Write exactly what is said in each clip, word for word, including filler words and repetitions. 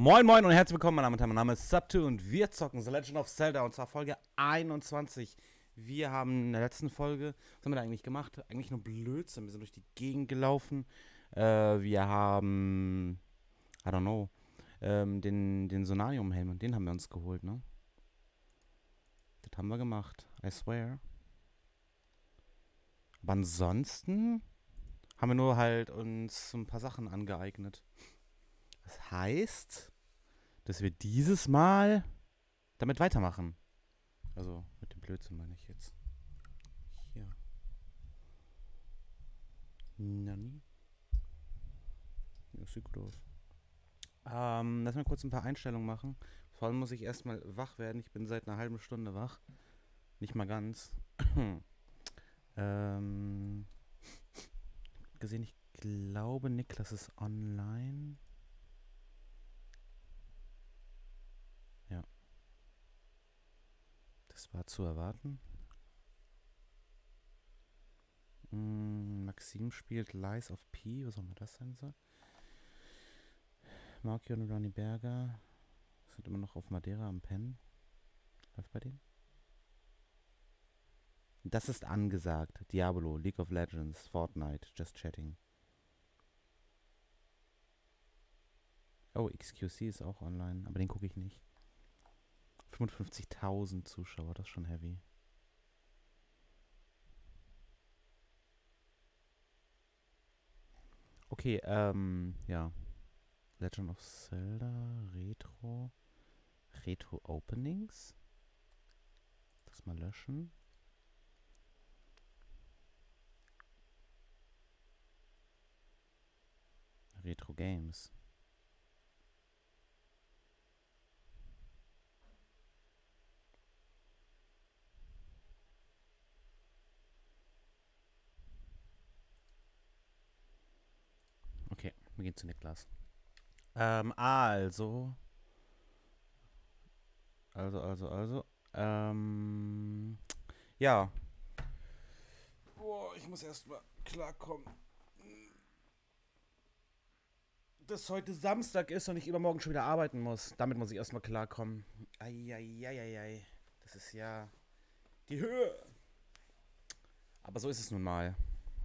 Moin Moin und herzlich willkommen, mein Name, mein Name ist Subto und wir zocken The Legend of Zelda und zwar Folge einundzwanzig. Wir haben in der letzten Folge, was haben wir da eigentlich gemacht? Eigentlich nur Blödsinn, wir sind durch die Gegend gelaufen. Äh, wir haben, I don't know, ähm, den, den Sonanium-Helm, den haben wir uns geholt, ne? Das haben wir gemacht, I swear. Aber ansonsten haben wir nur halt uns ein paar Sachen angeeignet. Das heißt, dass wir dieses Mal damit weitermachen. Also mit dem Blödsinn meine ich jetzt. Hier. Nani? Das sieht gut aus. Ähm, lass mal kurz ein paar Einstellungen machen. Vor allem muss ich erstmal wach werden. Ich bin seit einer halben Stunde wach. Nicht mal ganz. ähm, gesehen, ich glaube, Niklas ist online. Ja. Das war zu erwarten. Mm, Maxim spielt Lies of P. Was auch immer das sein soll. Markio und Ronny Berger sind immer noch auf Madeira am Pennen. Läuft bei denen? Das ist angesagt. Diablo, League of Legends, Fortnite, Just Chatting. Oh, X Q C ist auch online, aber den gucke ich nicht. fünfundfünfzigtausend Zuschauer, das ist schon heavy. Okay, ähm, ja. Legend of Zelda, Retro. Retro Openings. Das mal löschen. Retro Games. Okay, wir gehen zu Niklas. Ähm, also. Also, also, also. Ähm. Ja. Boah, ich muss erstmal klarkommen. Dass heute Samstag ist und ich übermorgen schon wieder arbeiten muss. Damit muss ich erstmal klarkommen. Eieieiei. Das ist ja die Höhe. Aber so ist es nun mal.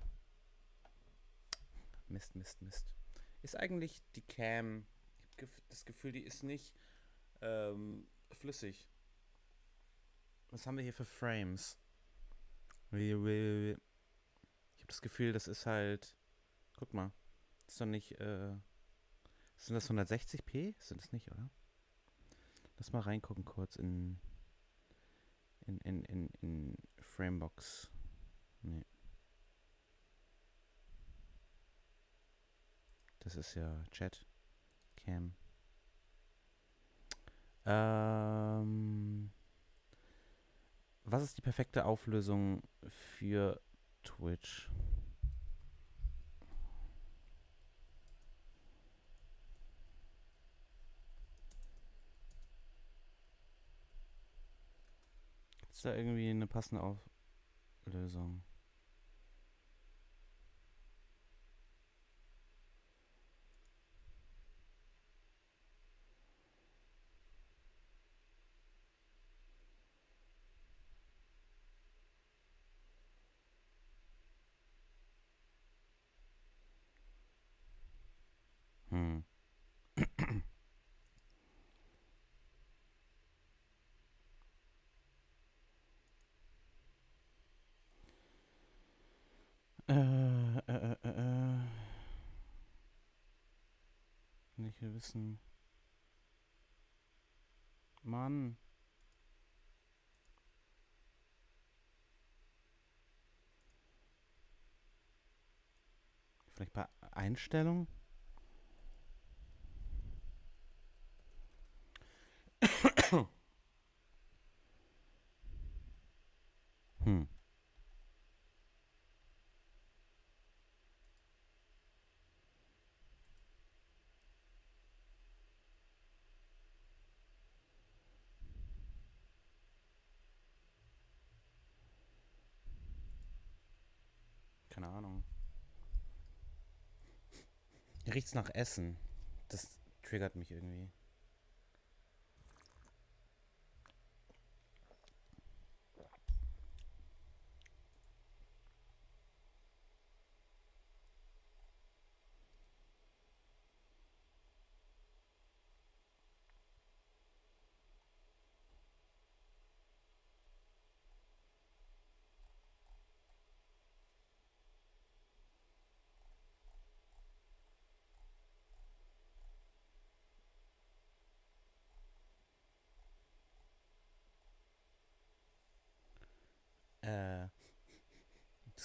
Mist, Mist, Mist. Ist eigentlich die Cam. Ich habe das Gefühl, die ist nicht ähm, flüssig. Was haben wir hier für Frames? Ich habe das Gefühl, das ist halt. Guck mal. Das ist doch nicht. Äh, sind das hundertsechzig p? Sind es nicht, oder? Lass mal reingucken kurz in. In, in, in, in Framebox. Nee. Das ist ja Chat. Cam. Ähm. Was ist die perfekte Auflösung für Twitch? Ist da irgendwie eine passende Auflösung? Hm. äh, äh, äh, äh. Nicht wissen. Mann. Vielleicht bei Einstellungen? hm. Keine Ahnung. Riecht's nach Essen. Das triggert mich irgendwie.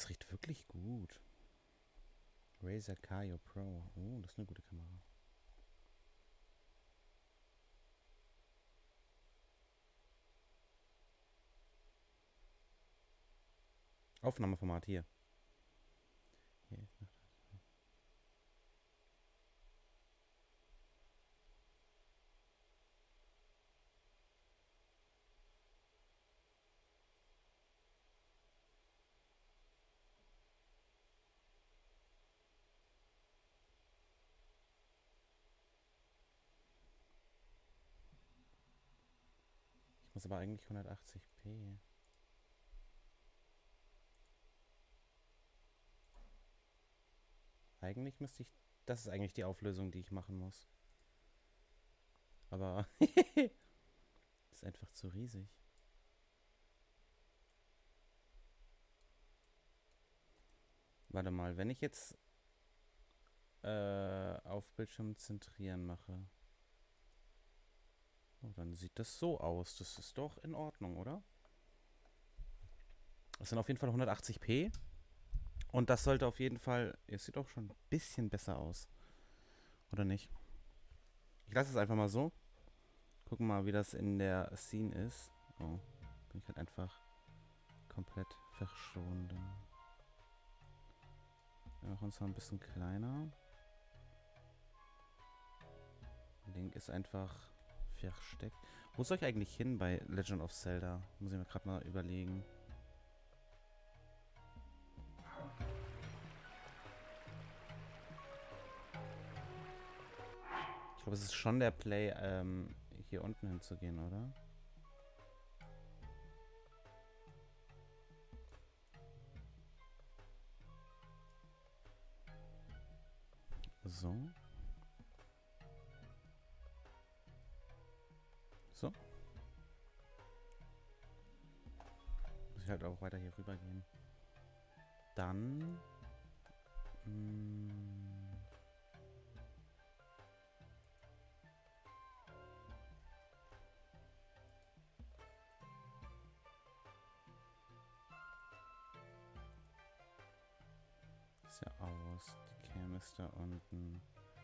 Das riecht wirklich gut. Razer Kayo Pro. Oh, das ist eine gute Kamera. Aufnahmeformat hier. Hier ist noch das. Ich muss aber eigentlich hundertachtzig p. Eigentlich müsste ich... Das ist eigentlich die Auflösung, die ich machen muss. Aber... ist einfach zu riesig. Warte mal, wenn ich jetzt äh, auf Bildschirm zentrieren mache. Oh, dann sieht das so aus. Das ist doch in Ordnung, oder? Das sind auf jeden Fall hundertachtzig p. Und das sollte auf jeden Fall... Es sieht auch schon ein bisschen besser aus. Oder nicht? Ich lasse es einfach mal so. Gucken mal, wie das in der Scene ist. Oh, bin ich halt einfach komplett verschwunden. Wir machen uns noch ein bisschen kleiner. Link ist einfach versteckt. Wo soll ich eigentlich hin bei Legend of Zelda? Muss ich mir gerade mal überlegen. Ich glaube, es ist schon der Play, ähm, hier unten hinzugehen, oder? So. So. Muss ich halt auch weiter hier rüber gehen. Dann... Mh, ist ja aus. Die Cam ist da unten.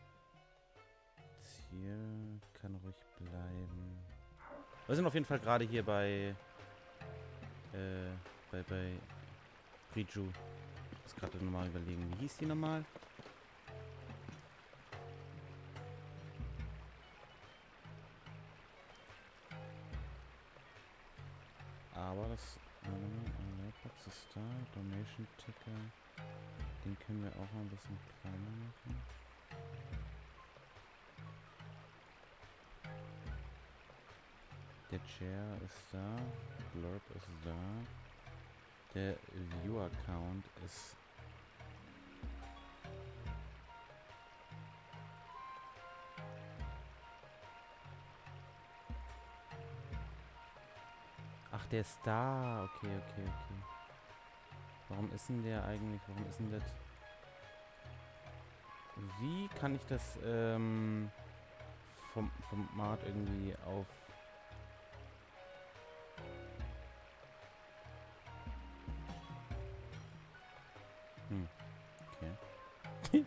Ziel kann ruhig bleiben. Wir sind auf jeden Fall gerade hier bei äh, bei bei Riju. Ich muss gerade nochmal überlegen, wie hieß die nochmal? Aber das äh, Box ist da, Donation Ticker. Den können wir auch mal ein bisschen kleiner machen. Der Chair ist da, Blurb ist da, der Viewer-Count ist ach, der ist da, okay, okay, okay. Warum ist denn der eigentlich, warum ist denn das, wie kann ich das ähm, vom Format irgendwie auf Hm, okay.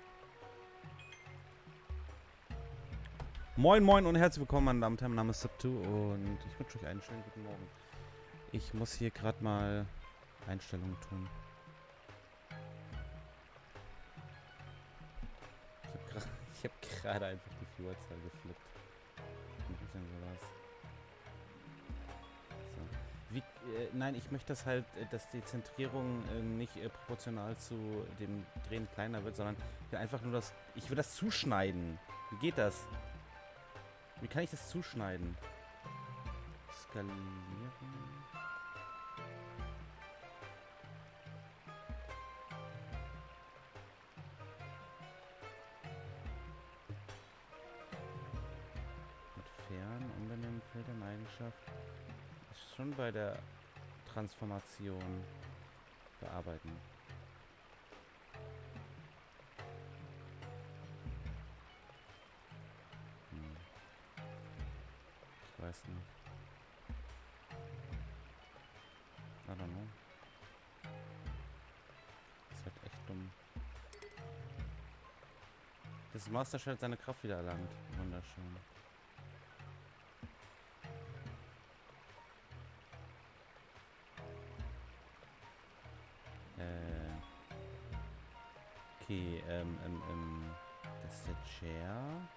Moin moin und herzlich willkommen, meine Damen und Herren, mein Name ist Subtu und ich wünsche euch einen schönen guten Morgen. Ich muss hier gerade mal Einstellungen tun. Ich habe gerade einfach die Viewerzahl geflippt. Wie ist denn sowas? So. Wie, äh, nein, ich möchte das halt, äh, dass die Zentrierung äh, nicht äh, proportional zu dem Drehen kleiner wird, sondern ich will einfach nur das, ich will das zuschneiden. Wie geht das? Wie kann ich das zuschneiden? Skalieren. Mit Fern, unbenehmen, Filtern, Eigenschaft. Ist schon bei der Transformation bearbeiten. Hm. Ich weiß nicht. I don't know. Das Master-Shell hat seine Kraft wieder erlangt. Wunderschön. Äh. Okay, ähm, ähm, ähm. Das ist der Chair.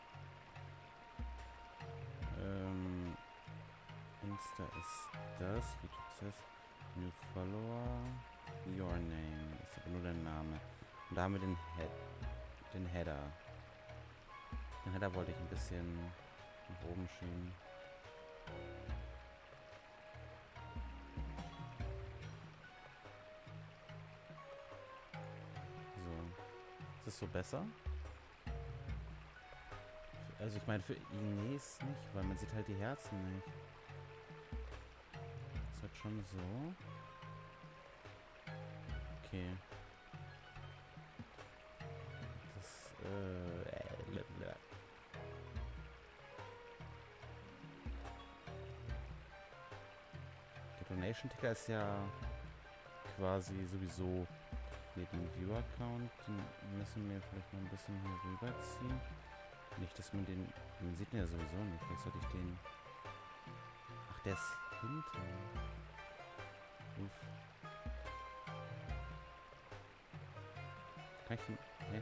Ähm. Insta ist das. YouTube says New Follower. Your Name. Ist aber nur der Name. Und da haben wir den Head. Den Header. Den Header wollte ich ein bisschen nach oben schieben. So. Ist das so besser? Also ich meine für Ines nicht, weil man sieht halt die Herzen nicht. Das wird schon so. Okay. Das, äh... Der Donation-Ticker ist ja quasi sowieso... Ne, den Viewer-Count, den müssen wir vielleicht noch ein bisschen hier rüberziehen. Nicht, dass man den... Man sieht ihn ja sowieso nicht. Vielleicht sollte ich den... Ach, der ist hinter. Uff. Kann ich den... Hä?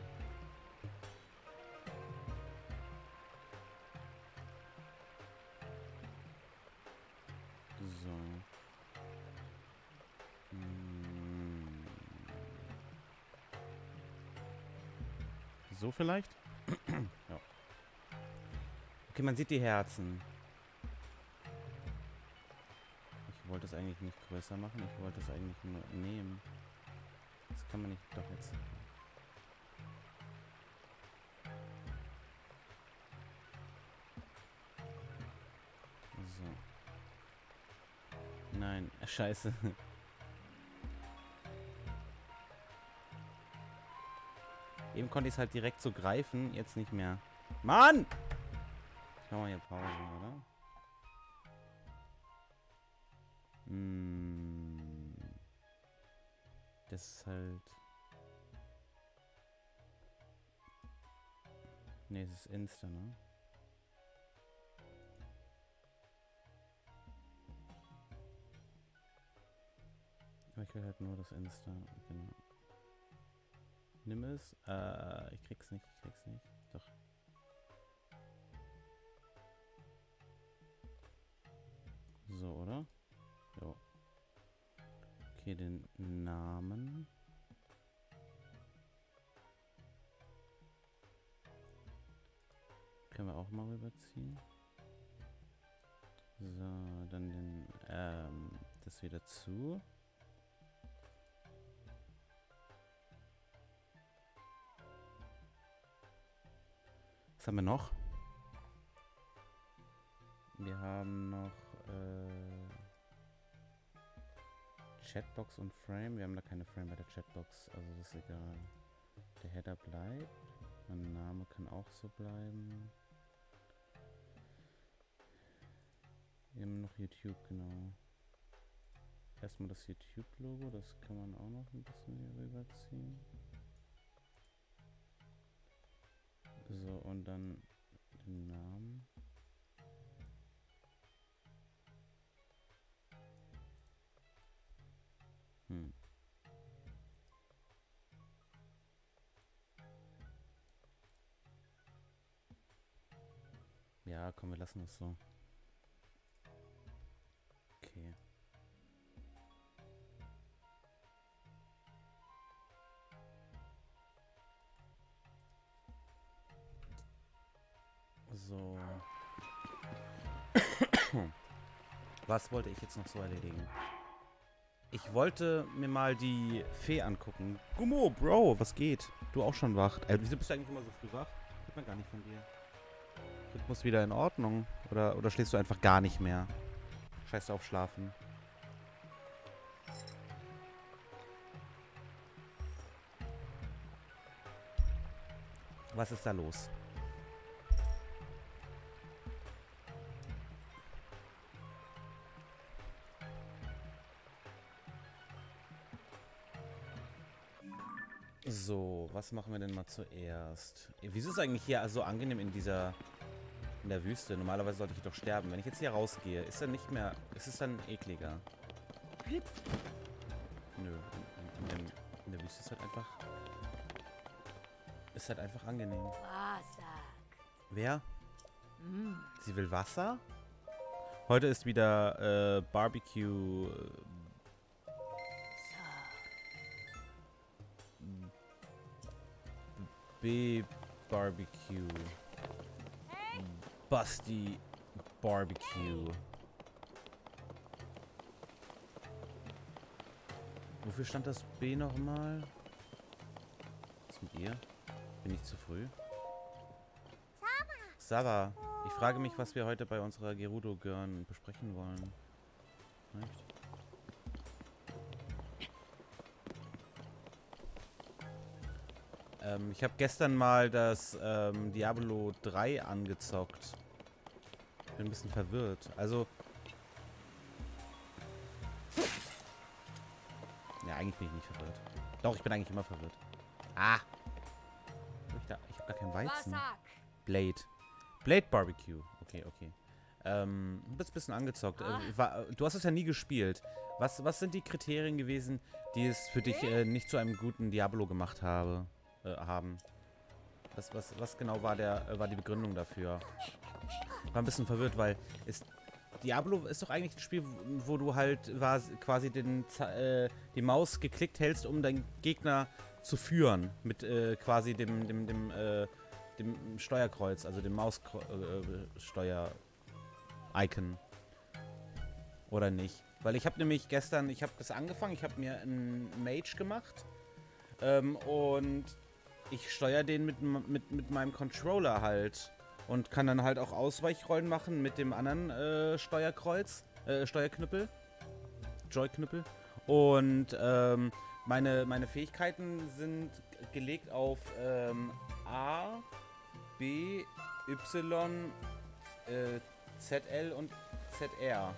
So. Hm. So vielleicht? Ja. Okay, man sieht die Herzen. Ich wollte es eigentlich nicht größer machen. Ich wollte es eigentlich nur nehmen. Das kann man nicht doch jetzt... So. Nein, scheiße. Eben konnte ich es halt direkt so greifen, jetzt nicht mehr. Mann! Ich mach mal hier Pause, oder? Hm. Das ist halt... Ne, es ist Insta, ne? Aber ich will halt nur das Insta, genau. Nimm es. Äh, ich krieg's nicht, ich krieg's nicht. Doch. So, oder? Jo. Okay, den Namen. Können wir auch mal rüberziehen. So, dann den, ähm, das wieder zu. Was haben wir noch? Wir haben noch äh, Chatbox und Frame. Wir haben da keine Frame bei der Chatbox, also das ist egal. Der Header bleibt. Mein Name kann auch so bleiben. Wir haben noch YouTube, genau. Erstmal das YouTube-Logo, das kann man auch noch ein bisschen hier rüberziehen. So, und dann den Namen. Hm. Ja, komm, wir lassen es so. Okay. So. Was wollte ich jetzt noch so erledigen? Ich wollte mir mal die Fee angucken. Gummo, Bro, was geht? Du auch schon wach? Äh, wieso bist du eigentlich immer so früh wach? Hört man gar nicht von dir. Rhythmus wieder in Ordnung? Oder, oder schläfst du einfach gar nicht mehr? Scheiß auf Schlafen. Was ist da los? So, was machen wir denn mal zuerst? Wieso ist es eigentlich hier so angenehm in dieser... in der Wüste? Normalerweise sollte ich doch sterben. Wenn ich jetzt hier rausgehe, ist dann nicht mehr... ist es dann ekliger? Nö. In, in, dem, in der Wüste ist halt einfach... ist halt einfach angenehm. Wer? Mm. Sie will Wasser? Heute ist wieder äh, Barbecue... B-Barbecue. Busty Barbecue. Wofür stand das B nochmal? Was mit ihr? Bin ich zu früh? Sava. Ich frage mich, was wir heute bei unserer Gerudo-Girl besprechen wollen. Nicht? Ähm, ich habe gestern mal das ähm, Diablo drei angezockt. Bin ein bisschen verwirrt. Also... Ja, eigentlich bin ich nicht verwirrt. Doch, ich bin eigentlich immer verwirrt. Ah! Ich, da, ich habe gar keinen Weizen. Blade. Blade Barbecue. Okay, okay. Ähm, du bist ein bisschen angezockt. Äh, war, du hast es ja nie gespielt. Was, was sind die Kriterien gewesen, die es für dich äh, nicht zu einem guten Diablo gemacht habe, äh, haben? Was, was, was genau war, der, äh, war die Begründung dafür? War ein bisschen verwirrt, weil ist, Diablo ist doch eigentlich ein Spiel, wo du halt war, quasi den, äh, die Maus geklickt hältst, um deinen Gegner zu führen. Mit äh, quasi dem, dem, dem, äh, dem Steuerkreuz, also dem Maussteuer-Icon. Oder nicht? Weil ich habe nämlich gestern, ich habe das angefangen, ich habe mir einen Mage gemacht. Ähm, und ich steuere den mit, mit, mit meinem Controller halt. Und kann dann halt auch Ausweichrollen machen mit dem anderen äh, Steuerkreuz, äh, Steuerknüppel. Joy-Knüppel. Und ähm, meine, meine Fähigkeiten sind gelegt auf ähm, A, B, Y, äh, Z L und Z R.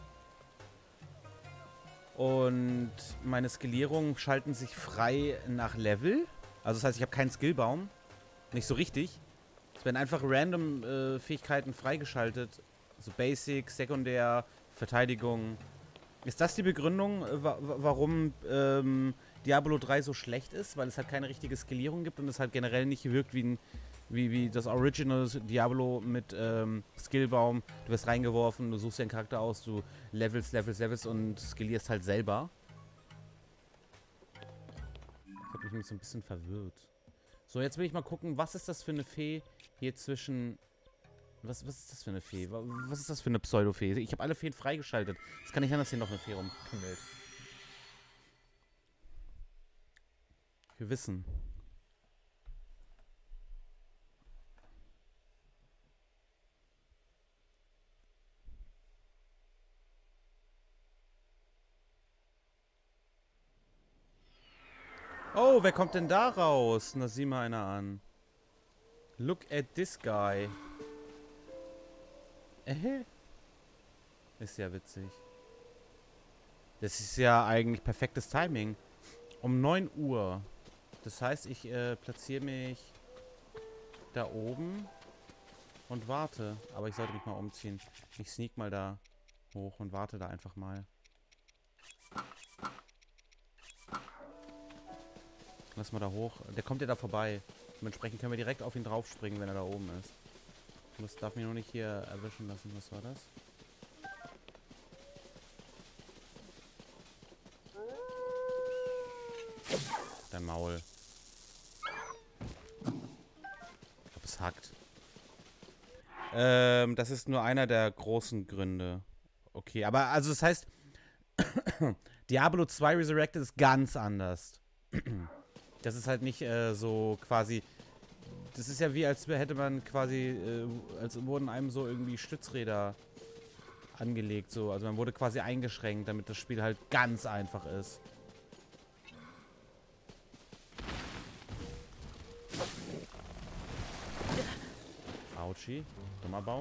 Und meine Skillierungen schalten sich frei nach Level. Also das heißt, ich habe keinen Skillbaum. Nicht so richtig. Es werden einfach random äh, Fähigkeiten freigeschaltet. So Basic, Sekundär, Verteidigung. Ist das die Begründung, wa warum ähm, Diablo drei so schlecht ist? Weil es halt keine richtige Skillierung gibt und es halt generell nicht wirkt wie, ein, wie, wie das Original Diablo mit ähm, Skillbaum. Du wirst reingeworfen, du suchst dir einen Charakter aus, du levelst, levelst, levelst und skillierst halt selber. Das hat mich so ein bisschen verwirrt. So, jetzt will ich mal gucken, was ist das für eine Fee hier zwischen... Was, was ist das für eine Fee? Was ist das für eine Pseudo-Fee? Ich habe alle Feen freigeschaltet. Es kann nicht sein, dass hier noch eine Fee rumpimmelt. Wir wissen. Oh, wer kommt denn da raus? Na, sieh mal einer an. Look at this guy. Äh? Ist ja witzig. Das ist ja eigentlich perfektes Timing. Um neun Uhr. Das heißt, ich äh, platziere mich da oben und warte. Aber ich sollte mich mal umziehen. Ich sneak mal da hoch und warte da einfach mal. Lass mal da hoch. Der kommt ja da vorbei. Dementsprechend können wir direkt auf ihn draufspringen, wenn er da oben ist. Das darf mich nur nicht hier erwischen lassen. Was war das? Dein Maul. Ich glaube, es hackt. Ähm, das ist nur einer der großen Gründe. Okay, aber also das heißt, Diablo zwei Resurrected ist ganz anders. Das ist halt nicht äh, so quasi... Das ist ja wie, als hätte man quasi, äh, als wurden einem so irgendwie Stützräder angelegt, so. Also man wurde quasi eingeschränkt, damit das Spiel halt ganz einfach ist. Autschi, dummer Baum.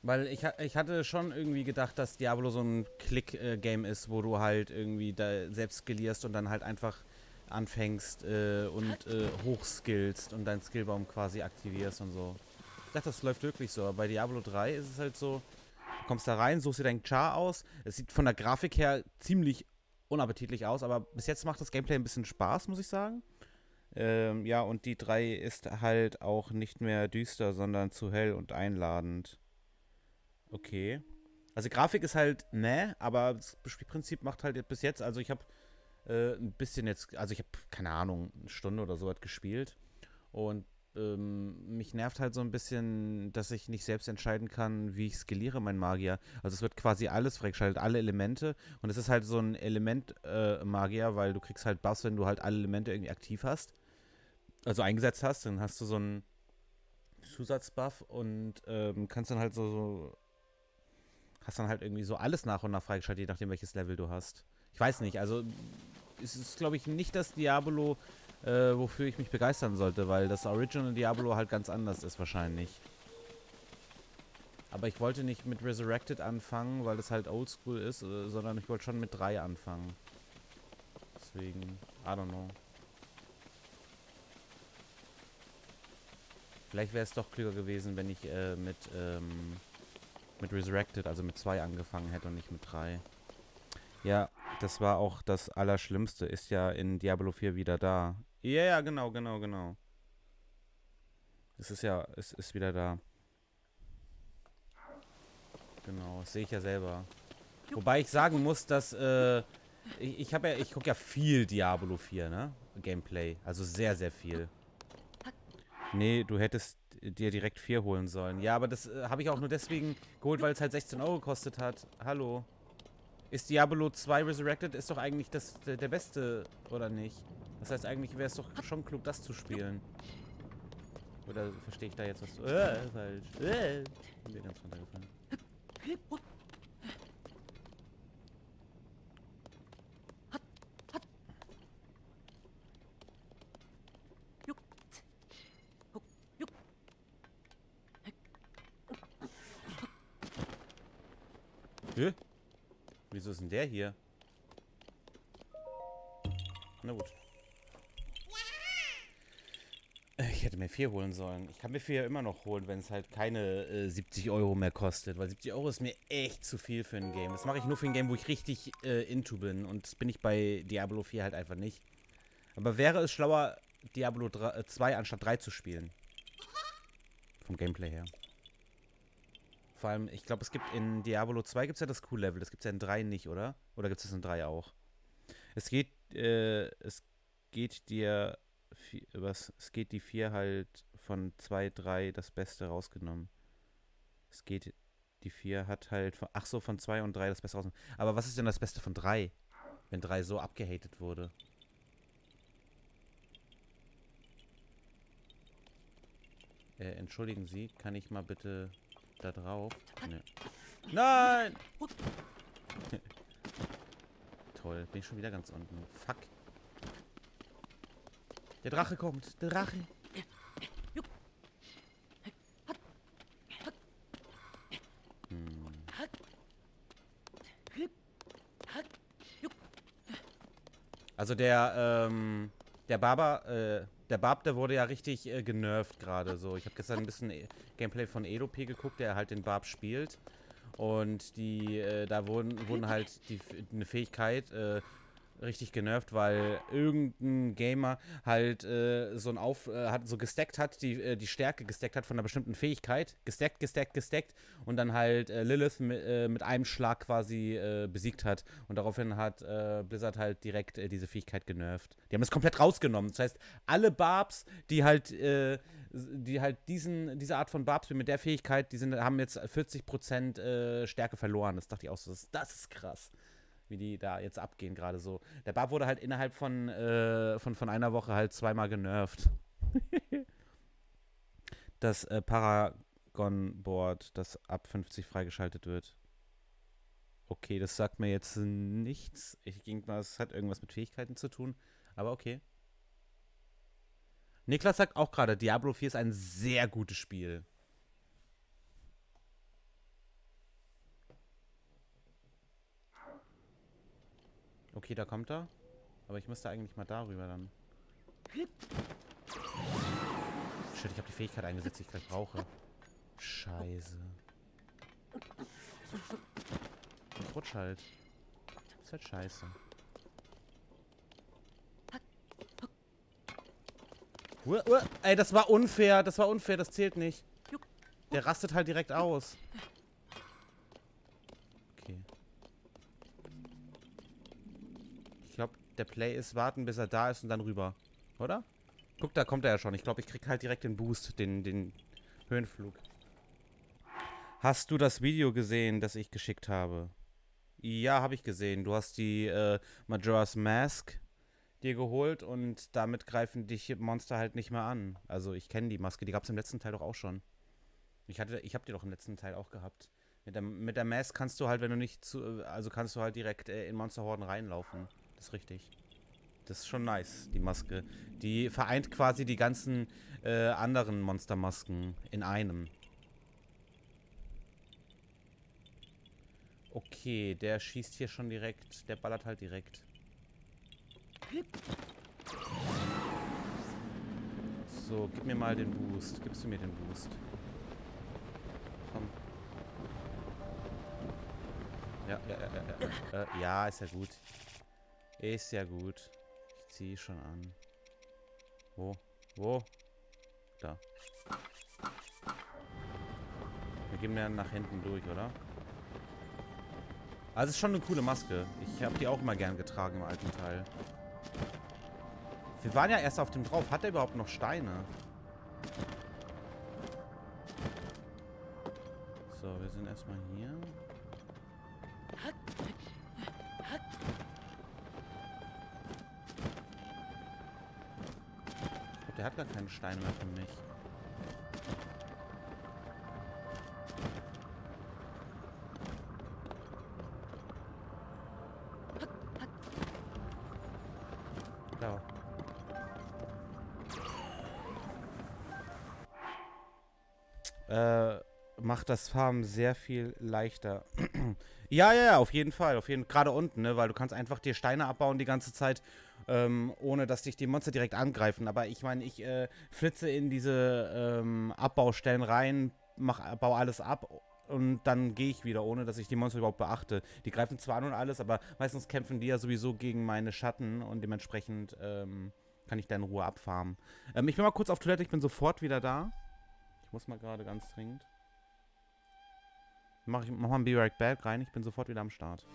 Weil ich, ich hatte schon irgendwie gedacht, dass Diablo so ein Klick-Game ist, wo du halt irgendwie da selbst skillierst und dann halt einfach anfängst äh, und äh, hochskillst und deinen Skillbaum quasi aktivierst und so. Ich dachte, das läuft wirklich so, aber bei Diablo drei ist es halt so, du kommst da rein, suchst dir deinen Char aus. Es sieht von der Grafik her ziemlich unappetitlich aus, aber bis jetzt macht das Gameplay ein bisschen Spaß, muss ich sagen. Ähm, ja, und die drei ist halt auch nicht mehr düster, sondern zu hell und einladend. Okay. Also die Grafik ist halt ne, aber das Spielprinzip macht halt bis jetzt, also ich habe äh, ein bisschen jetzt, also ich habe, keine Ahnung, eine Stunde oder so hat gespielt und ähm, mich nervt halt so ein bisschen, dass ich nicht selbst entscheiden kann, wie ich skaliere meinen Magier. Also es wird quasi alles freigeschaltet, alle Elemente und es ist halt so ein Element-Magier, äh, weil du kriegst halt Buffs, wenn du halt alle Elemente irgendwie aktiv hast, also eingesetzt hast, dann hast du so einen Zusatzbuff und ähm, kannst dann halt so, so hast dann halt irgendwie so alles nach und nach freigeschaltet, je nachdem, welches Level du hast. Ich weiß nicht, also es ist, glaube ich, nicht das Diablo, äh, wofür ich mich begeistern sollte, weil das Original Diablo halt ganz anders ist wahrscheinlich. Aber ich wollte nicht mit Resurrected anfangen, weil das halt oldschool ist, äh, sondern ich wollte schon mit drei anfangen. Deswegen, I don't know. Vielleicht wäre es doch klüger gewesen, wenn ich äh, mit, ähm, mit Resurrected, also mit zwei angefangen hätte und nicht mit drei. Ja, das war auch das Allerschlimmste. Ist ja in Diablo vier wieder da. Ja, ja, genau, genau, genau. Es ist ja, es ist wieder da. Genau, das sehe ich ja selber. Wobei ich sagen muss, dass, äh, ich, ich habe ja, ich gucke ja viel Diablo vier, ne? Gameplay. Also sehr, sehr viel. Nee, du hättest dir direkt vier holen sollen. Ja, aber das äh, habe ich auch nur deswegen geholt, weil es halt sechzehn Euro gekostet hat. Hallo. Ist Diablo zwei Resurrected ist doch eigentlich das, der, der beste, oder nicht? Das heißt, eigentlich wäre es doch schon klug, das zu spielen. Oder verstehe ich da jetzt was? Äh, falsch. Äh, mir ganz runtergefallen. Hä? Wieso ist denn der hier? Na gut. Ich hätte mir vier holen sollen. Ich kann mir vier ja immer noch holen, wenn es halt keine äh, siebzig Euro mehr kostet. Weil siebzig Euro ist mir echt zu viel für ein Game. Das mache ich nur für ein Game, wo ich richtig äh, into bin. Und das bin ich bei Diablo vier halt einfach nicht. Aber wäre es schlauer, Diablo zwei anstatt drei zu spielen? Vom Gameplay her. Vor allem, ich glaube, es gibt in Diablo zwei gibt es ja das Q-Level. Das gibt es ja in drei nicht, oder? Oder gibt es das in drei auch? Es geht, äh, es geht dir, was, es geht die vier halt von zwei, drei das Beste rausgenommen. Es geht, die vier hat halt, von, ach so, von zwei und drei das Beste rausgenommen. Aber was ist denn das Beste von drei, wenn drei so abgehatet wurde? Äh, entschuldigen Sie, kann ich mal bitte da drauf? Nee. Nein! Toll, bin ich schon wieder ganz unten. Fuck. Der Drache kommt. Der Drache. Hm. Also der, ähm, der Barber, äh, der Barb, der wurde ja richtig äh, genervt gerade so. Ich habe gestern ein bisschen e Gameplay von Edo-P geguckt, der halt den Barb spielt. Und die, äh, da wurden, wurden halt die, eine Fähigkeit, äh, richtig genervt, weil irgendein Gamer halt äh, so ein Auf, äh, hat so gestackt hat, die, äh, die Stärke gestackt hat von einer bestimmten Fähigkeit. Gestackt, gestackt, gestackt und dann halt äh, Lilith mit, äh, mit einem Schlag quasi äh, besiegt hat. Und daraufhin hat äh, Blizzard halt direkt äh, diese Fähigkeit genervt. Die haben das komplett rausgenommen. Das heißt, alle Barbs, die halt, äh, die halt diesen, diese Art von Barbs mit der Fähigkeit, die sind, haben jetzt vierzig Prozent äh, Stärke verloren. Das dachte ich auch so, das, das ist krass. Wie die da jetzt abgehen gerade so. Der Barb wurde halt innerhalb von, äh, von, von einer Woche halt zweimal genervt. Das äh, Paragon-Board, das ab fünfzig freigeschaltet wird. Okay, das sagt mir jetzt nichts. Ich denke mal, es hat irgendwas mit Fähigkeiten zu tun. Aber okay. Niklas sagt auch gerade, Diablo vier ist ein sehr gutes Spiel. Okay, da kommt er. Aber ich müsste eigentlich mal darüber dann. Shit, ich habe die Fähigkeit eingesetzt, die ich gleich brauche. Scheiße. Ich rutsch halt. Ist halt scheiße. Uh, uh, ey, das war unfair. Das war unfair. Das zählt nicht. Der rastet halt direkt aus. Okay. Ich glaube, der Play ist warten, bis er da ist und dann rüber. Oder? Guck, da kommt er ja schon. Ich glaube, ich krieg halt direkt den Boost, den, den Höhenflug. Hast du das Video gesehen, das ich geschickt habe? Ja, habe ich gesehen. Du hast die äh, Majora's Mask dir geholt und damit greifen dich Monster halt nicht mehr an. Also ich kenne die Maske, die gab es im letzten Teil doch auch schon. Ich hatte, ich habe die doch im letzten Teil auch gehabt. Mit der, mit der Mask kannst du halt, wenn du nicht zu, also kannst du halt direkt äh, in Monsterhorden reinlaufen. Das ist richtig. Das ist schon nice, die Maske. Die vereint quasi die ganzen äh, anderen Monstermasken in einem. Okay, der schießt hier schon direkt. Der ballert halt direkt. So, gib mir mal den Boost. Gibst du mir den Boost? Komm. Ja, ja, ja, ja, ja. Äh, ja, ist ja gut. Ist ja gut. Ich ziehe schon an. Wo? Wo? Da. Wir gehen ja nach hinten durch, oder? Also es ist schon eine coole Maske. Ich habe die auch immer gern getragen im alten Teil. Wir waren ja erst auf dem drauf. Hat er überhaupt noch Steine? So, wir sind erstmal hier. Ich glaube, der hat gar keine Steine mehr für mich. Da. Äh, macht das Farmen sehr viel leichter. Ja, ja, ja, auf jeden Fall. Auf jeden, gerade unten, ne? Weil du kannst einfach dir Steine abbauen die ganze Zeit, ähm, ohne dass dich die Monster direkt angreifen. Aber ich meine, ich äh, flitze in diese ähm, Abbaustellen rein, mach, baue alles ab und dann gehe ich wieder, ohne dass ich die Monster überhaupt beachte. Die greifen zwar an und alles, aber meistens kämpfen die ja sowieso gegen meine Schatten und dementsprechend ähm, kann ich da in Ruhe abfarmen. Ähm, ich bin mal kurz auf Toilette, ich bin sofort wieder da. Ich muss mal gerade ganz dringend. Mach, ich, mach mal ein Be Right Back rein, ich bin sofort wieder am Start.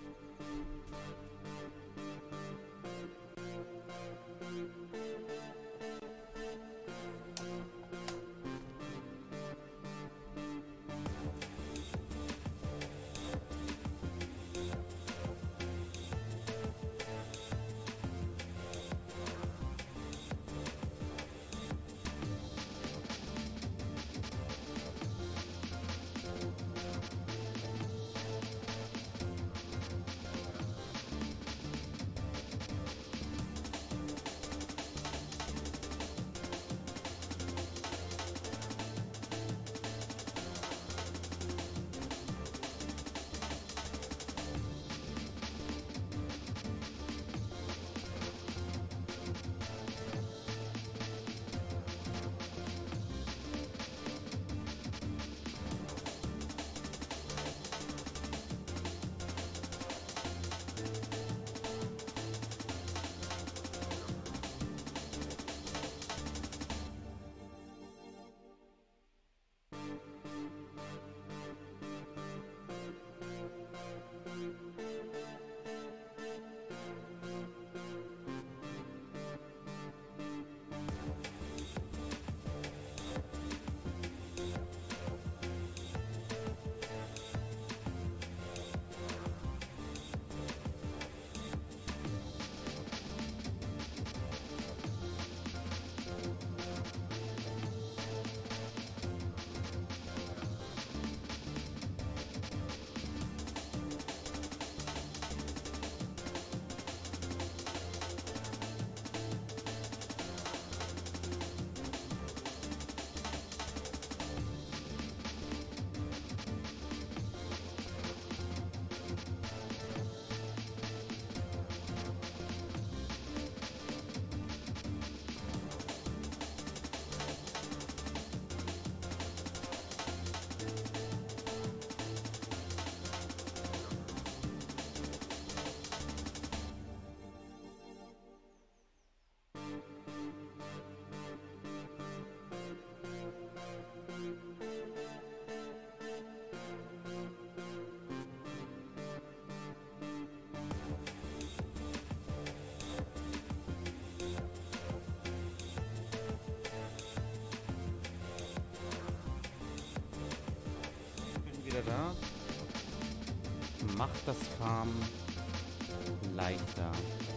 wieder da. Macht das Farmen leichter.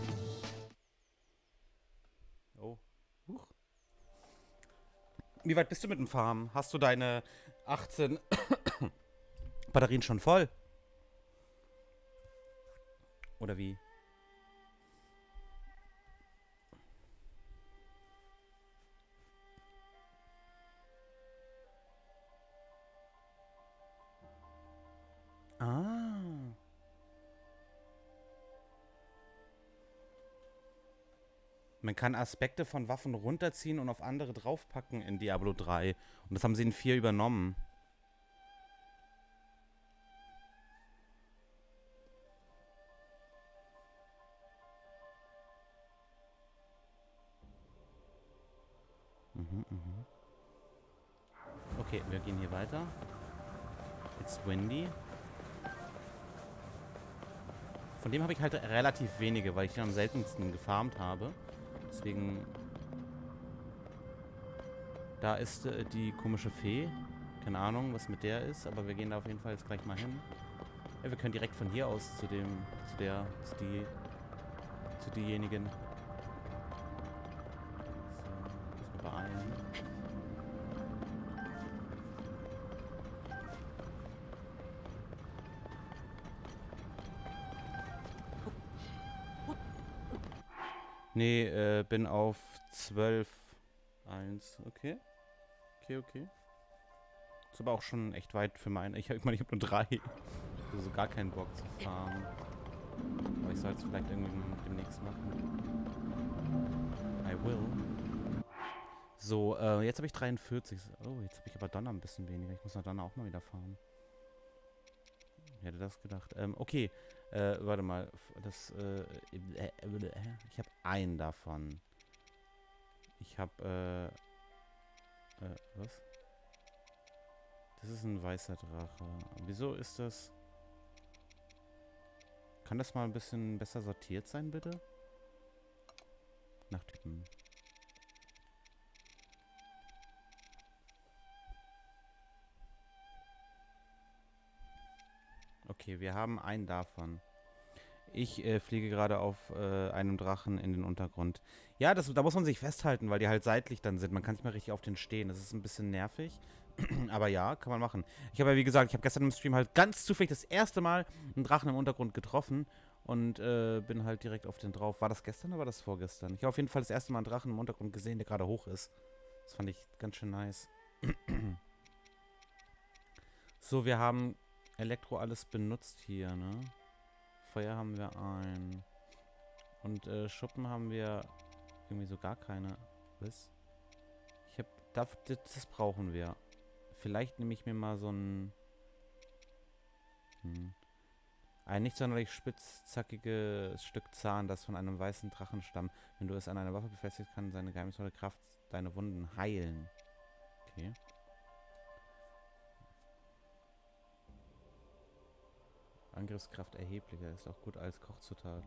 Oh. Huch. Wie weit bist du mit dem Farmen? Hast du deine achtzehn Batterien schon voll? Oder wie? Ah. Man kann Aspekte von Waffen runterziehen und auf andere draufpacken in Diablo drei. Und das haben sie in vier übernommen. Mhm, mhm. Okay, wir gehen hier weiter. It's windy. Von dem habe ich halt relativ wenige, weil ich ihn am seltensten gefarmt habe. Deswegen... Da ist äh, die komische Fee. Keine Ahnung, was mit der ist, aber wir gehen da auf jeden Fall jetzt gleich mal hin. Ja, wir können direkt von hier aus zu dem... zu der... zu die... zu diejenigen. So, müssen wir beeilen. Nee, äh, bin auf zwölf eins. Okay. Okay, okay. Ist aber auch schon echt weit für meine. Ich, ich meine, ich habe nur drei. Also gar keinen Bock zu fahren. Aber ich soll es vielleicht irgendwie demnächst machen. I will. So, äh, jetzt habe ich dreiundvierzig. Oh, jetzt habe ich aber Donner ein bisschen weniger. Ich muss nach Donner auch mal wieder fahren. Ich hätte das gedacht. Ähm, okay. Äh, warte mal. Das, äh, äh, äh, ich habe einen davon. Ich habe, äh, äh, was? Das ist ein weißer Drache. Wieso ist das... Kann das mal ein bisschen besser sortiert sein, bitte? Nach Typen. Okay, wir haben einen davon. Ich äh, fliege gerade auf äh, einem Drachen in den Untergrund. Ja, das, da muss man sich festhalten, weil die halt seitlich dann sind. Man kann nicht mehr richtig auf den stehen. Das ist ein bisschen nervig. Aber ja, kann man machen. Ich habe ja, wie gesagt, ich habe gestern im Stream halt ganz zufällig das erste Mal einen Drachen im Untergrund getroffen. Und äh, bin halt direkt auf den drauf. War das gestern oder war das vorgestern? Ich habe auf jeden Fall das erste Mal einen Drachen im Untergrund gesehen, der gerade hoch ist. Das fand ich ganz schön nice. So, wir haben Elektro alles benutzt hier, ne? Feuer haben wir ein. Und äh, Schuppen haben wir irgendwie so gar keine. Was? Ich hab. Das, das brauchen wir. Vielleicht nehme ich mir mal so ein. Hm. Ein nicht sonderlich spitzzackiges Stück Zahn, das von einem weißen Drachen stammt. Wenn du es an einer Waffe befestigst, kann seine geheimnisvolle Kraft deine Wunden heilen. Okay. Angriffskraft erheblicher, ist auch gut als Kochzutat.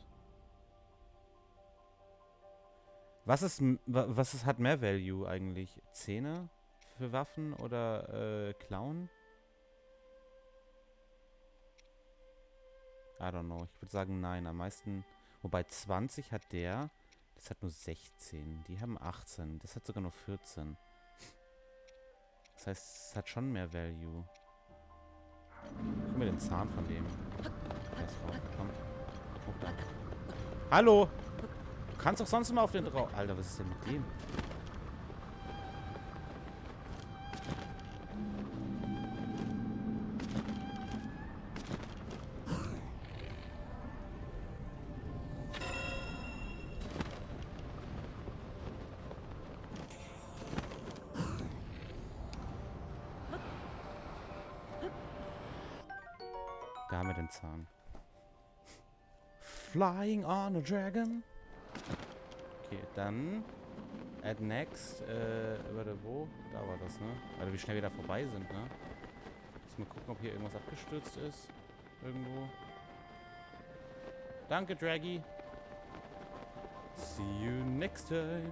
Was ist, was ist, hat mehr Value eigentlich? Zähne für Waffen oder äh, Klauen? I don't know. Ich würde sagen nein. Am meisten, wobei zwanzig hat der, das hat nur sechzehn. Die haben achtzehn. Das hat sogar nur vierzehn. Das heißt, es hat schon mehr Value. Guck mir den Zahn von dem. Der ist drauf. Komm. Hoch da. Hallo! Du kannst doch sonst immer auf den drauf. Alter, was ist denn mit dem? Da haben wir den Zahn. Flying on a Dragon. Okay, dann add next. Äh, warte, wo? Da war das, ne? Warte, wie schnell wir da vorbei sind, ne? Muss mal gucken, ob hier irgendwas abgestürzt ist. Irgendwo. Danke, Draggy. See you next time.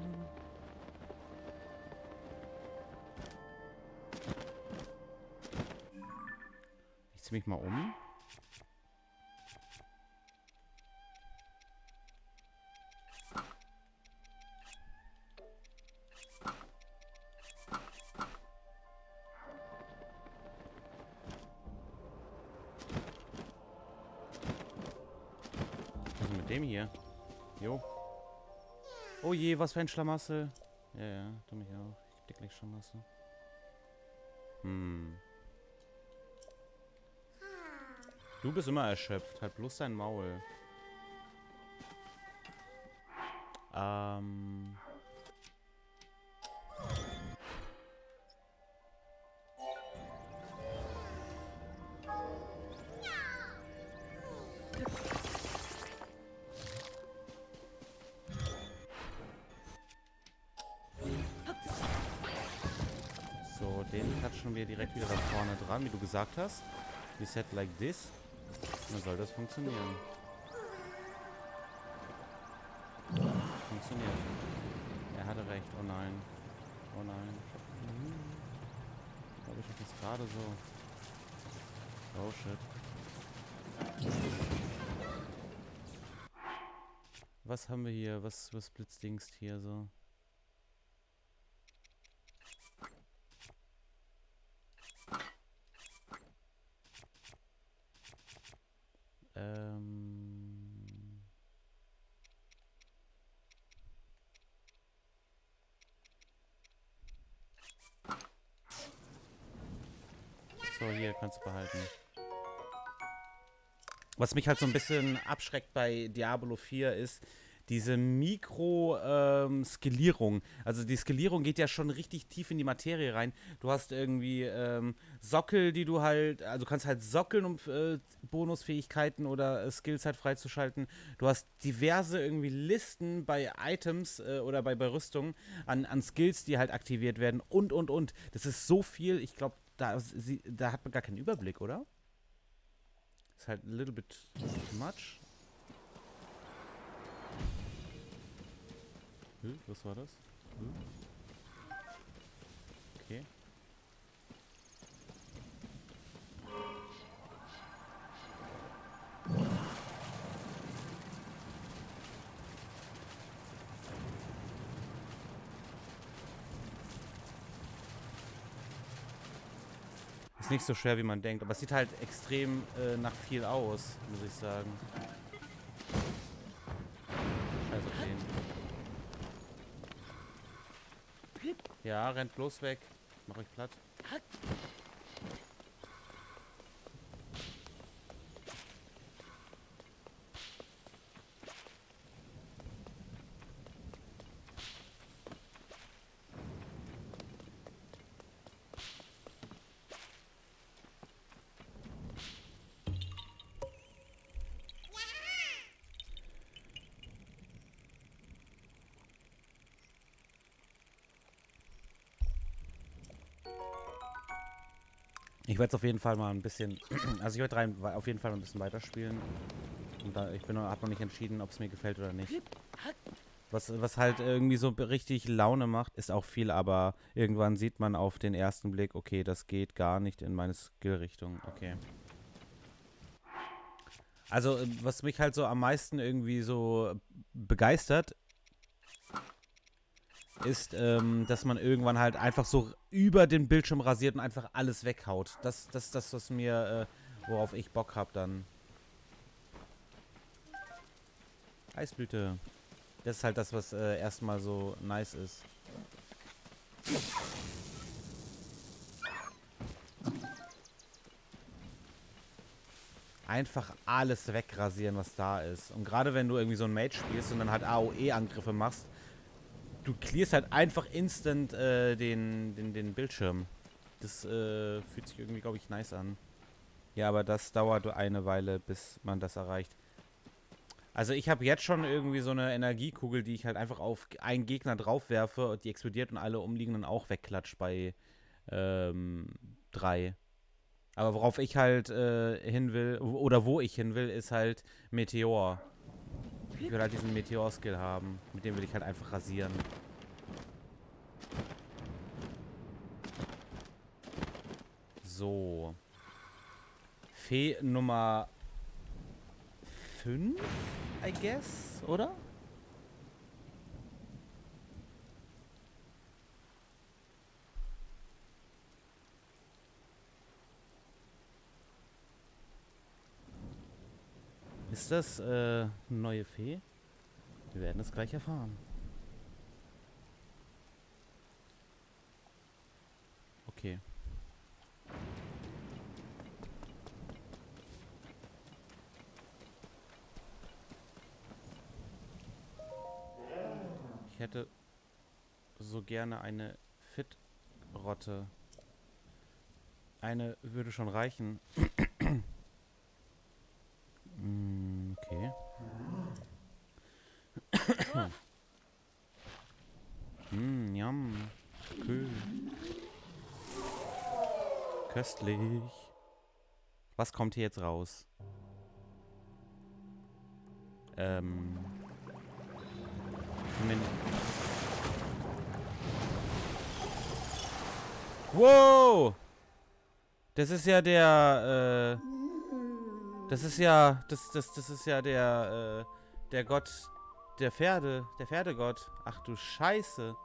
Ich ziehe mich mal um. Was ist mit dem hier? Jo. Oh je, was für ein Schlamassel. Ja, ja, tu mich auch. Ich krieg gleich Schlamassel. Hm. Du bist immer erschöpft. Halt bloß dein Maul. Ähm... So, den klatschen wir direkt wieder da vorne dran, wie du gesagt hast. Reset like this. Dann soll das funktionieren. Funktioniert. Er hatte recht. Oh nein. Oh nein. Ich glaube, ich schaffe das gerade so. Oh shit. Was haben wir hier? Was, was blitzdingst hier so? Ähm... So, hier kannst du behalten. Was mich halt so ein bisschen abschreckt bei Diablo vier ist diese Mikro-Skalierung. Ähm, also die Skalierung geht ja schon richtig tief in die Materie rein. Du hast irgendwie ähm, Sockel, die du halt, also du kannst halt sockeln, um äh, Bonusfähigkeiten oder äh, Skills halt freizuschalten. Du hast diverse irgendwie Listen bei Items äh, oder bei, bei Rüstungen an, an Skills, die halt aktiviert werden und, und, und. Das ist so viel, ich glaube, da, da hat man gar keinen Überblick, oder? Ist halt a little bit too much. Hm, was war das? Hm? Okay. Ist nicht so schwer, wie man denkt, aber es sieht halt extrem äh, nach viel aus, muss ich sagen. Scheiß auf den. Ja, rennt bloß weg. Mach euch platt. Ich werde es auf jeden Fall mal ein bisschen, also ich werde rein auf jeden Fall ein bisschen weiterspielen. Und da, ich bin habe noch nicht entschieden, ob es mir gefällt oder nicht. Was, was halt irgendwie so richtig Laune macht, ist auch viel, aber irgendwann sieht man auf den ersten Blick, okay, das geht gar nicht in meine Skill-Richtung. Okay. Also, was mich halt so am meisten irgendwie so begeistert, ist, ähm, dass man irgendwann halt einfach so über den Bildschirm rasiert und einfach alles weghaut. Das, das ist das, was mir, äh, worauf ich Bock habe dann. Eisblüte. Das ist halt das, was äh, erstmal so nice ist. Einfach alles wegrasieren, was da ist. Und gerade wenn du irgendwie so ein Mage spielst und dann halt A O E-Angriffe machst, du clearst halt einfach instant äh, den, den, den Bildschirm. Das äh, fühlt sich irgendwie, glaube ich, nice an. Ja, aber das dauert eine Weile, bis man das erreicht. Also ich habe jetzt schon irgendwie so eine Energiekugel, die ich halt einfach auf einen Gegner drauf werfe und die explodiert und alle umliegenden auch wegklatscht bei ähm, drei. Aber worauf ich halt äh, hin will, oder wo ich hin will, ist halt Meteor. Ich will halt diesen Meteor-Skill haben. Mit dem will ich halt einfach rasieren. So. Fee Nummer fünf, I guess, oder? Ist das äh, eine neue Fee? Wir werden es gleich erfahren. Okay. Ich hätte so gerne eine Fit-Rotte. Eine würde schon reichen. mm, okay. mm, yum. Cool. Köstlich. Was kommt hier jetzt raus? Ähm. Wow! Das ist ja der, äh. Das ist ja. Das, das, das ist ja der, äh. Der Gott der Pferde. Der Pferdegott. Ach du Scheiße.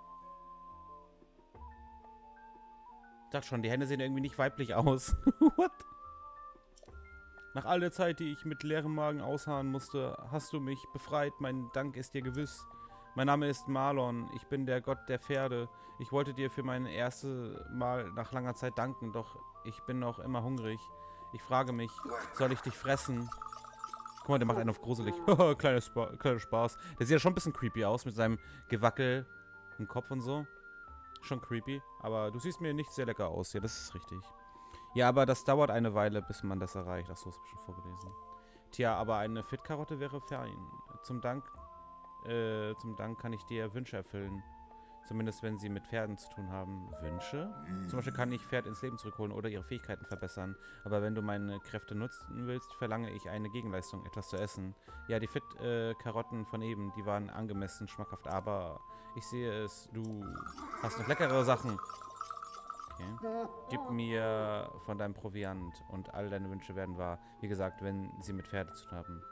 Ich dachte schon, die Hände sehen irgendwie nicht weiblich aus. What? Nach all der Zeit, die ich mit leerem Magen ausharren musste, hast du mich befreit. Mein Dank ist dir gewiss. Mein Name ist Marlon. Ich bin der Gott der Pferde. Ich wollte dir für mein erstes Mal nach langer Zeit danken, doch ich bin noch immer hungrig. Ich frage mich, soll ich dich fressen? Guck mal, der macht einen auf gruselig. Kleiner Spa kleiner Spaß. Der sieht ja schon ein bisschen creepy aus mit seinem Gewackel im Kopf und so. Schon creepy. Aber du siehst mir nicht sehr lecker aus. Ja, das ist richtig. Ja, aber das dauert eine Weile, bis man das erreicht. Achso, das habe ich schon vorgelesen. Tja, aber eine Fit-Karotte wäre fein. Zum Dank, äh, zum Dank kann ich dir Wünsche erfüllen. Zumindest, wenn sie mit Pferden zu tun haben. Wünsche? Zum Beispiel kann ich Pferd ins Leben zurückholen oder ihre Fähigkeiten verbessern. Aber wenn du meine Kräfte nutzen willst, verlange ich eine Gegenleistung, etwas zu essen. Ja, die Fit-Karotten von eben, die waren angemessen schmackhaft, aber ich sehe es, du hast noch leckere Sachen. Okay. Gib mir von deinem Proviant und all deine Wünsche werden wahr. Wie gesagt, wenn sie mit Pferden zu tun haben.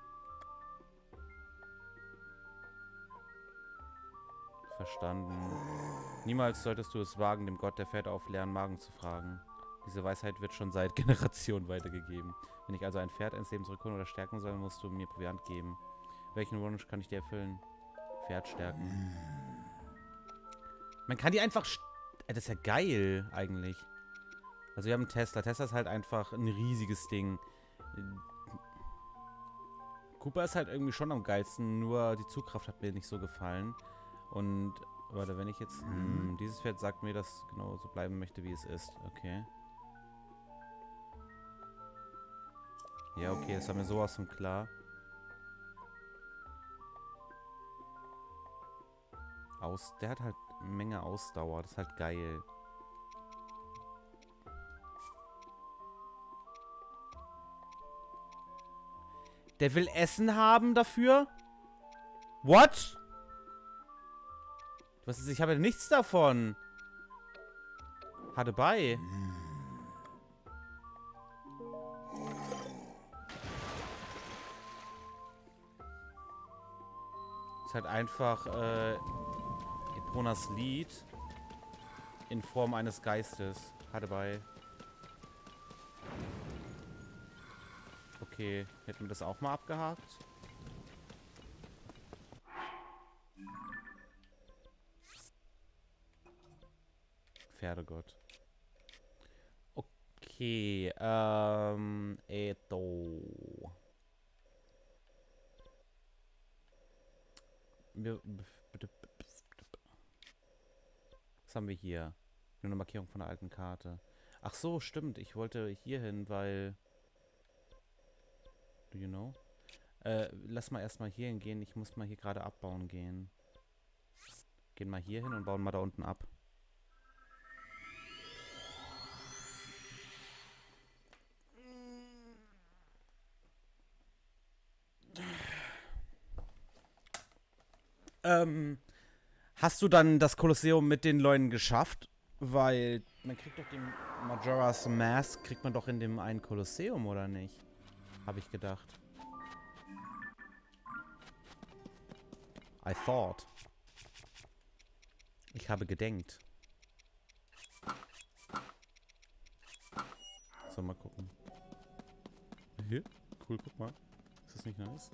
Verstanden. Niemals solltest du es wagen, dem Gott der Pferde auf leeren Magen zu fragen. Diese Weisheit wird schon seit Generationen weitergegeben. Wenn ich also ein Pferd ins Leben zurückholen oder stärken soll, musst du mir Proviant geben. Welchen Wunsch kann ich dir erfüllen? Pferd stärken. Man kann die einfach... Das ist ja geil, eigentlich. Also wir haben einen Tesla. Tesla ist halt einfach ein riesiges Ding. Cooper ist halt irgendwie schon am geilsten, nur die Zugkraft hat mir nicht so gefallen. Und, warte, wenn ich jetzt... Hm, dieses Pferd sagt mir, dass genau so bleiben möchte, wie es ist. Okay. Ja, okay, das war mir sowas von klar. Aus, der hat halt eine Menge Ausdauer. Das ist halt geil. Der will Essen haben dafür? What? Was ist? Ich habe ja nichts davon. Hatte bei. Ist halt einfach äh, Eponas Lied in Form eines Geistes. Hatte bei. Okay, hätten wir das auch mal abgehakt. Pferdegott. Okay, ähm, Eto. Wir, was haben wir hier? Nur eine Markierung von der alten Karte. Ach so, stimmt. Ich wollte hier hin, weil... Do you know? Äh, lass mal erstmal hier hingehen. Ich muss mal hier gerade abbauen gehen. Gehen mal hier hin und bauen mal da unten ab. Ähm, hast du dann das Kolosseum mit den Leuten geschafft? Weil man kriegt doch den Majora's Mask, kriegt man doch in dem einen Kolosseum, oder nicht? Habe ich gedacht. I thought. Ich habe gedenkt. So, mal gucken. Hier? Cool, guck mal. Ist das nicht nice?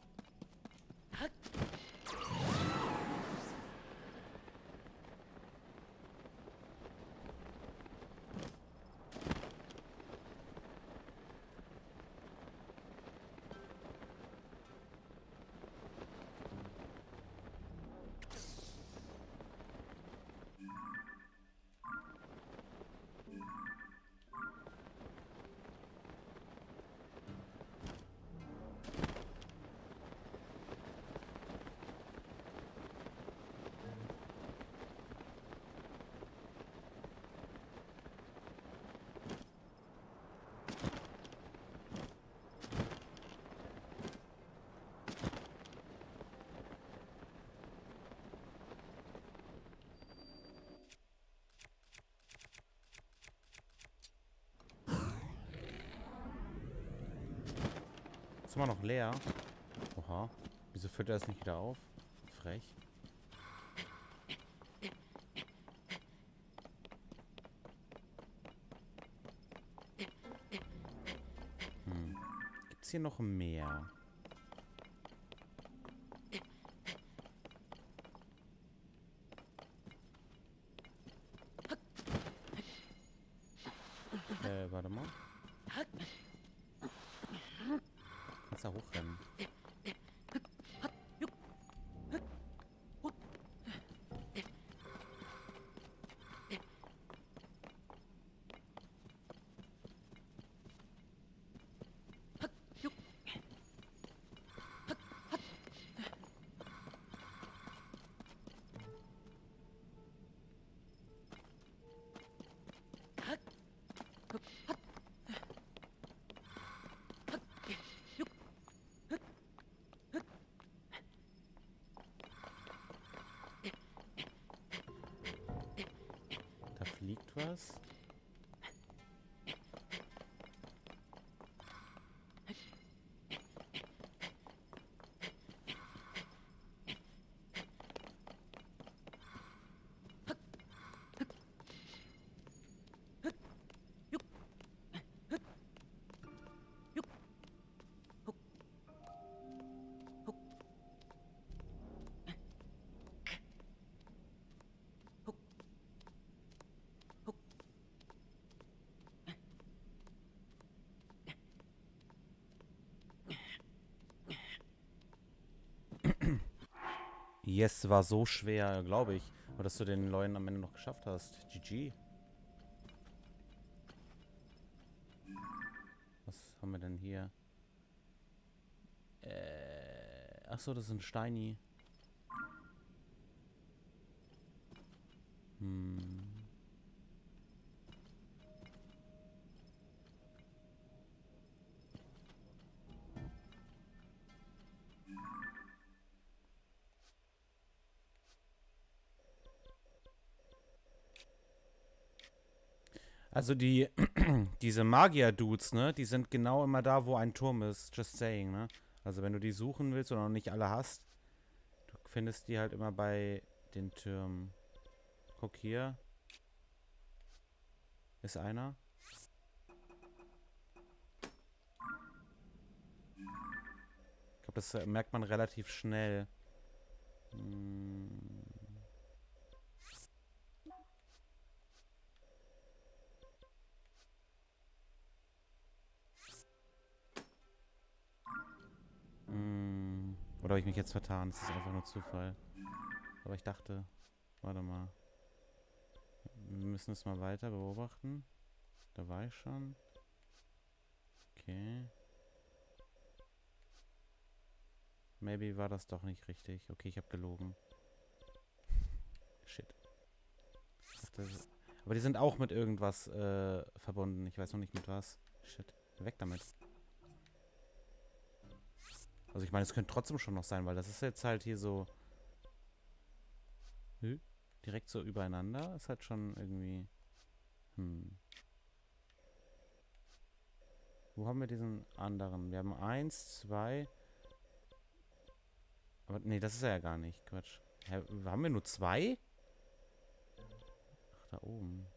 Ist immer noch leer. Oha. Wieso füllt er das nicht wieder auf? Frech. Hm. Gibt's hier noch mehr? Äh, warte mal. Kannst da hochrennen. Da fliegt was. Yes, war so schwer, glaube ich. Aber dass du den Leuten am Ende noch geschafft hast. G G. Was haben wir denn hier? Äh, achso, das sind Steini. Hm. Also die, diese Magier-Dudes, ne, die sind genau immer da, wo ein Turm ist. Just saying, ne? Also wenn du die suchen willst oder noch nicht alle hast, du findest die halt immer bei den Türmen. Guck hier. Ist einer. Ich glaube, das äh, merkt man relativ schnell. Hm. Hm. Oder habe ich mich jetzt vertan? Das ist einfach nur Zufall. Aber ich dachte, warte mal. Wir müssen es mal weiter beobachten. Da war ich schon. Okay. Maybe war das doch nicht richtig. Okay, ich habe gelogen. Shit. Ich dachte, aber die sind auch mit irgendwas äh, verbunden. Ich weiß noch nicht mit was. Shit. Weg damit. Also ich meine, es könnte trotzdem schon noch sein, weil das ist jetzt halt hier so... Hm? direkt so übereinander. Ist halt schon irgendwie... Hm. Wo haben wir diesen anderen? Wir haben eins, zwei... Aber nee, das ist er ja gar nicht. Quatsch. Hä, haben wir nur zwei? Ach, da oben.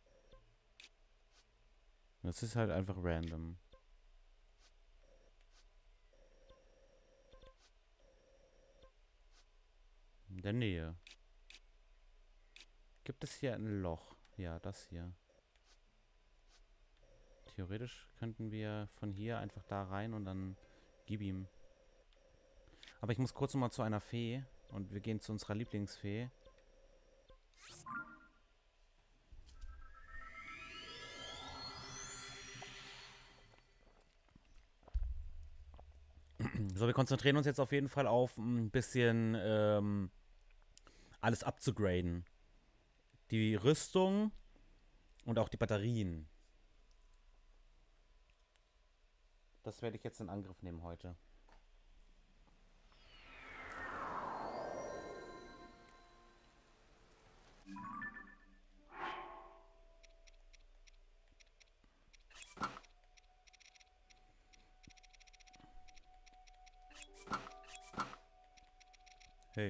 Das ist halt einfach random. In der Nähe. Gibt es hier ein Loch? Ja, das hier. Theoretisch könnten wir von hier einfach da rein und dann gib ihm. Aber ich muss kurz nochmal zu einer Fee. Und wir gehen zu unserer Lieblingsfee. So, wir konzentrieren uns jetzt auf jeden Fall auf ein bisschen ähm, alles abzugraden. Die Rüstung und auch die Batterien. Das werde ich jetzt in Angriff nehmen heute. Hey.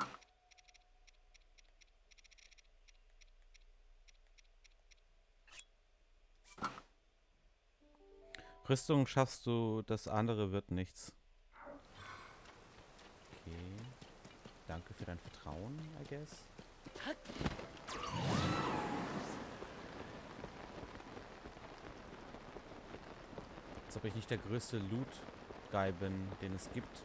Rüstung schaffst du, das andere wird nichts. Okay. Danke für dein Vertrauen, I guess. Als ob ich nicht der größte Loot-Guy bin, den es gibt.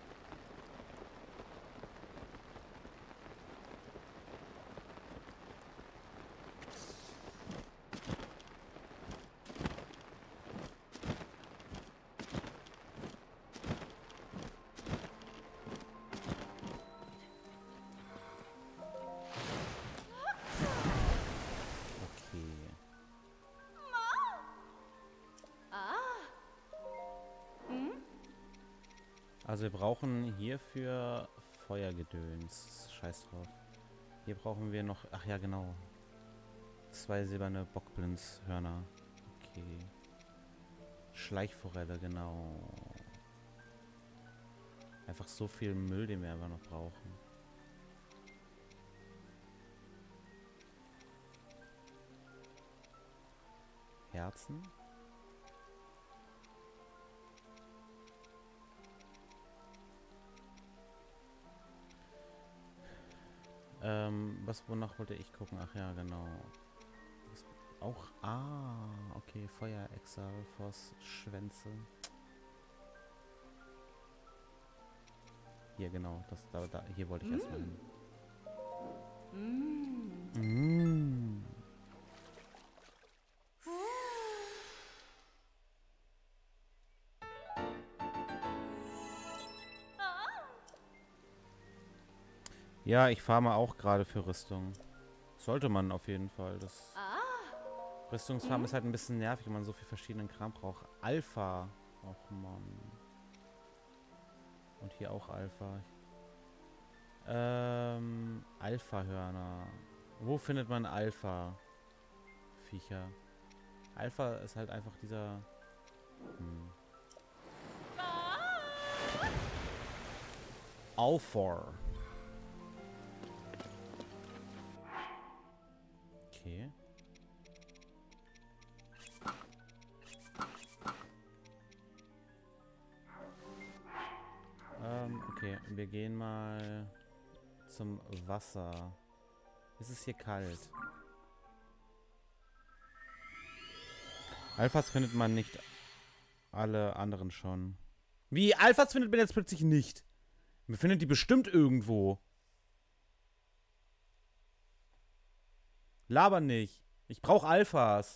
Also wir brauchen hierfür Feuergedöns. Scheiß drauf. Hier brauchen wir noch... Ach ja, genau. Zwei silberne Bockblindshörner. Okay. Schleichforelle, genau. Einfach so viel Müll, den wir einfach noch brauchen. Herzen. Ähm, was, wonach wollte ich gucken? Ach ja, genau. Was, auch, ah, okay, Feuer, Exal, Voss, Schwänze. Hier, genau, das, da, da, hier wollte ich mm. erstmal hin. Mm. Mm. Ja, ich farme auch gerade für Rüstung. Sollte man auf jeden Fall. Das Rüstungsfarmen ist halt ein bisschen nervig, wenn man so viel verschiedenen Kram braucht. Alpha. Och Mann. Und hier auch Alpha. Ähm, Alpha-Hörner. Wo findet man Alpha-Viecher? Alpha ist halt einfach dieser... Hm. Alpha. Okay. Ähm, okay, wir gehen mal zum Wasser. Es ist hier kalt. Alphas findet man nicht, alle anderen schon. Wie? Alphas findet man jetzt plötzlich nicht? Man findet die bestimmt irgendwo. Laber nicht. Ich brauche Alphas.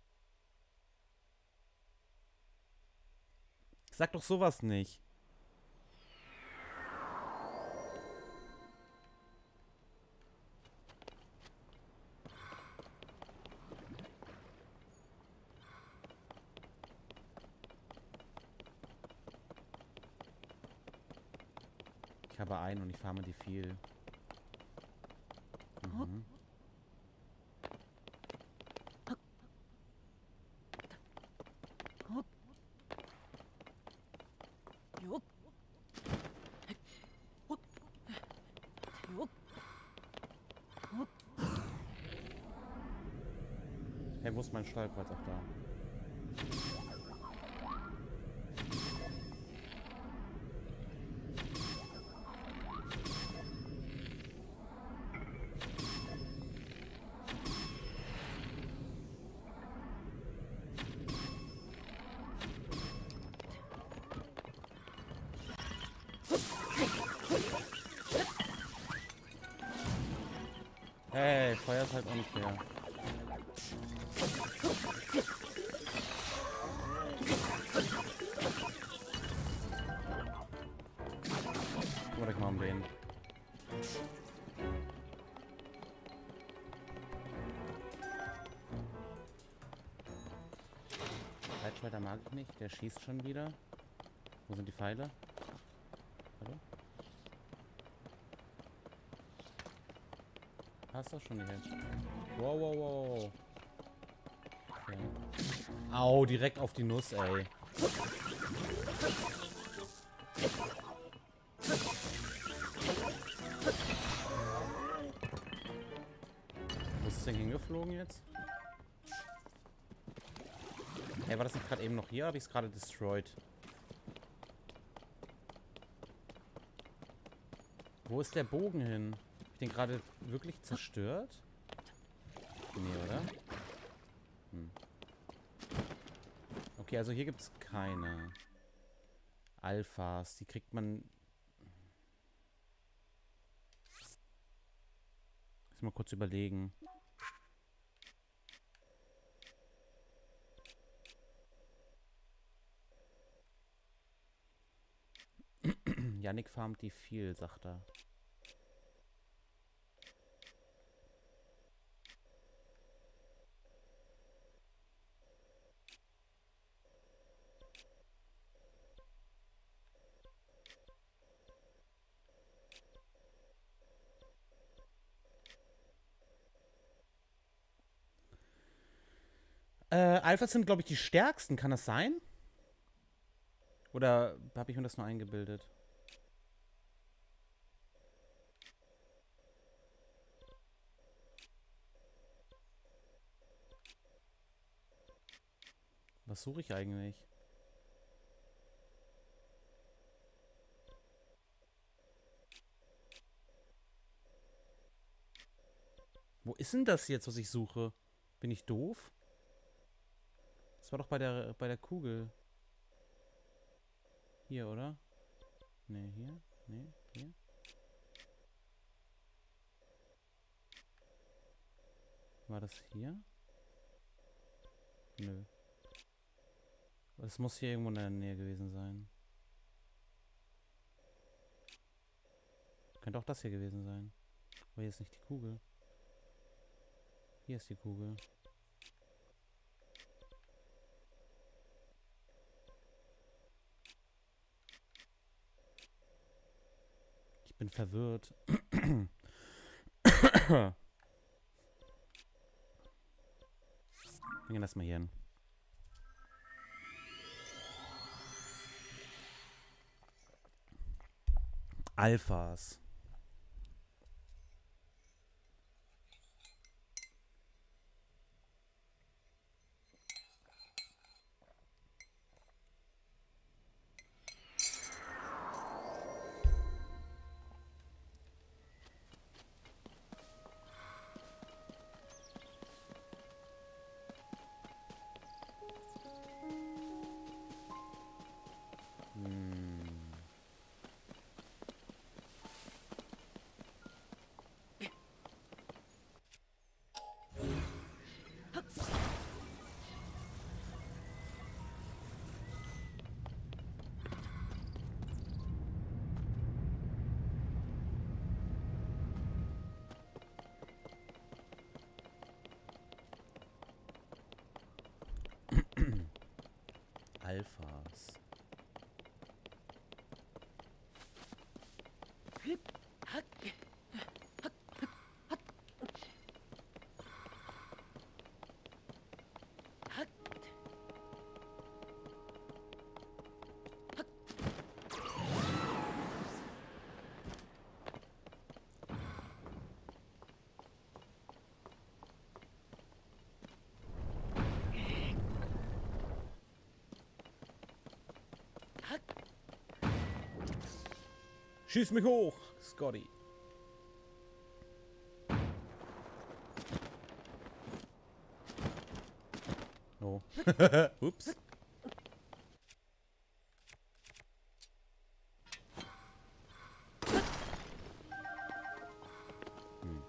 Sag doch sowas nicht. Ich habe einen und ich farme die viel. Mhm. Hey, wo ist mein Stallplatz? Auch da. Hey, Feuer ist halt unfair. Oder mal um den. Leitschalter mag ich nicht, der schießt schon wieder. Wo sind die Pfeile? Hallo? Hast du schon die Hälfte? Wow, wow, wow. Okay. Au, direkt auf die Nuss, ey. Wo ist das denn hingeflogen jetzt? Ey, war das nicht gerade eben noch hier? Habe ich es gerade destroyed? Wo ist der Bogen hin? Hab ich den gerade wirklich zerstört? Nee, oder? Hm. Okay, also hier gibt es keine Alphas. Die kriegt man... Lass mal kurz überlegen. Yannick farmt die viel, sagt er. Äh, Alphas sind, glaube ich, die stärksten. Kann das sein? Oder habe ich mir das nur eingebildet? Was suche ich eigentlich? Wo ist denn das jetzt, was ich suche? Bin ich doof? Das war doch bei der, bei der Kugel. Hier, oder? Ne, hier? Ne, hier? War das hier? Nö. Es muss hier irgendwo in der Nähe gewesen sein. Könnte auch das hier gewesen sein. Aber hier ist nicht die Kugel. Hier ist die Kugel. Ich bin verwirrt. Bringen das mal hier hin. Alphas. Alphas. Schieß mich hoch, Scotty. Oh. Ups. Hm.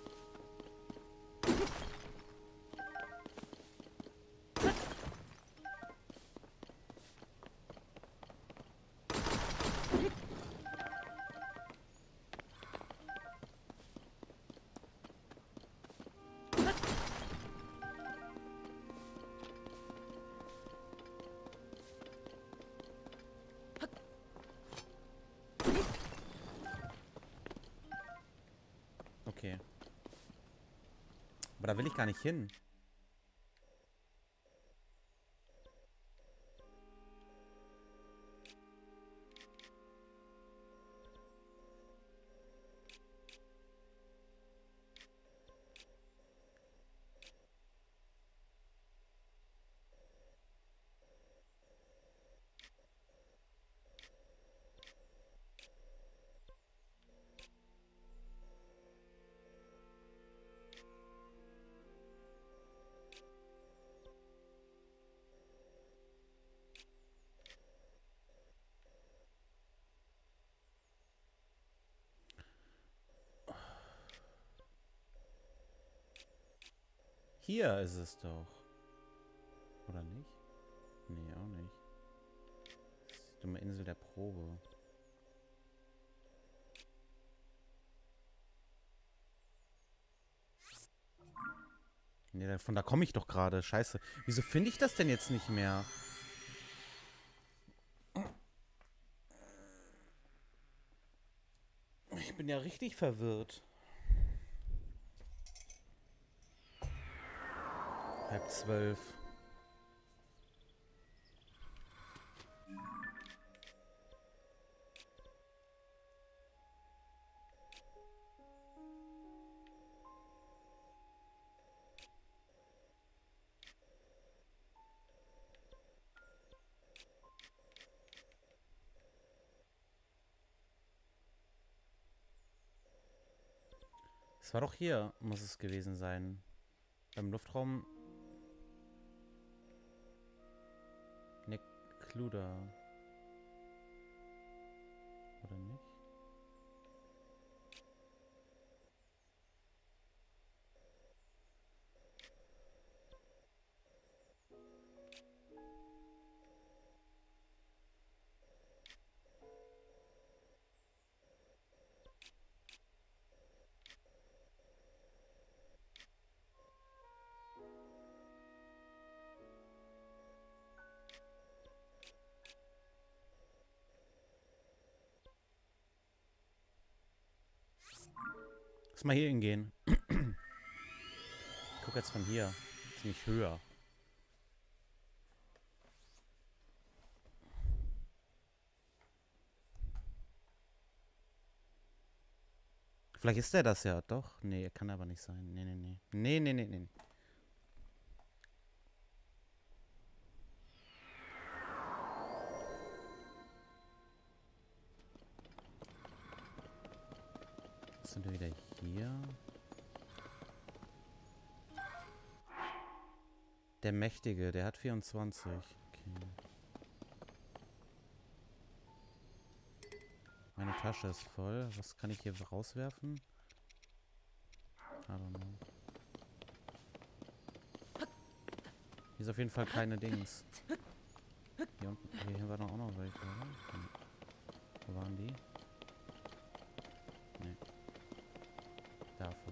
Okay. Aber da will ich gar nicht hin. Hier ist es doch. Oder nicht? Nee, auch nicht. Das ist die dumme Insel der Probe. Nee, von da komme ich doch gerade. Scheiße. Wieso finde ich das denn jetzt nicht mehr? Ich bin ja richtig verwirrt. Halb zwölf. Es war doch hier, muss es gewesen sein. Beim Luftraum. Nekluda. Oder nicht? Lass mal hier hingehen. Ich guck jetzt von hier. Ziemlich höher. Vielleicht ist er das ja. Doch. Nee, kann aber nicht sein. Nee, nee, nee. Nee, nee, nee, nee. Sind wir wieder hier? Der Mächtige, der hat vierundzwanzig. Okay. Meine Tasche ist voll. Was kann ich hier rauswerfen? I don't know. Hier ist auf jeden Fall keine Dings. Hier unten, hier war doch auch noch welche, oder? Wo waren die? Nee. Davon.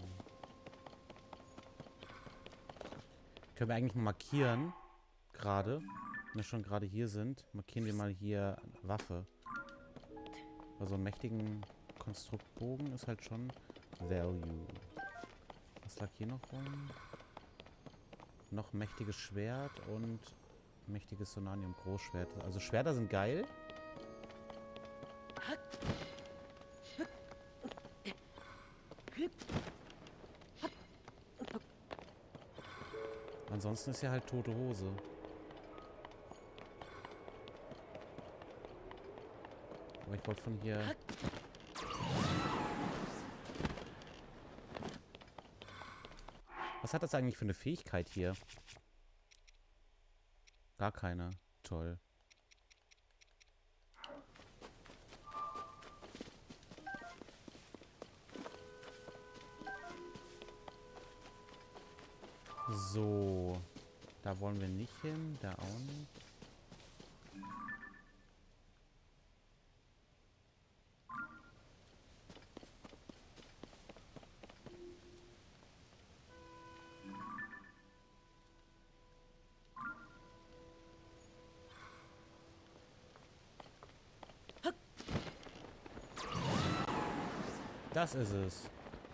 Können wir eigentlich mal markieren. Gerade. Wenn wir schon gerade hier sind, markieren wir mal hier Waffe. Weil so einen mächtigen Konstruktbogen ist halt schon Value. Was lag hier noch rum? Noch mächtiges Schwert und mächtiges Sonanium Großschwert. Also Schwerter sind geil. Ansonsten ist ja halt tote Hose. Aber ich wollte von hier Was hat das eigentlich für eine Fähigkeit hier? Gar keine. Toll. So. Da wollen wir nicht hin. Da auch nicht. Das ist es.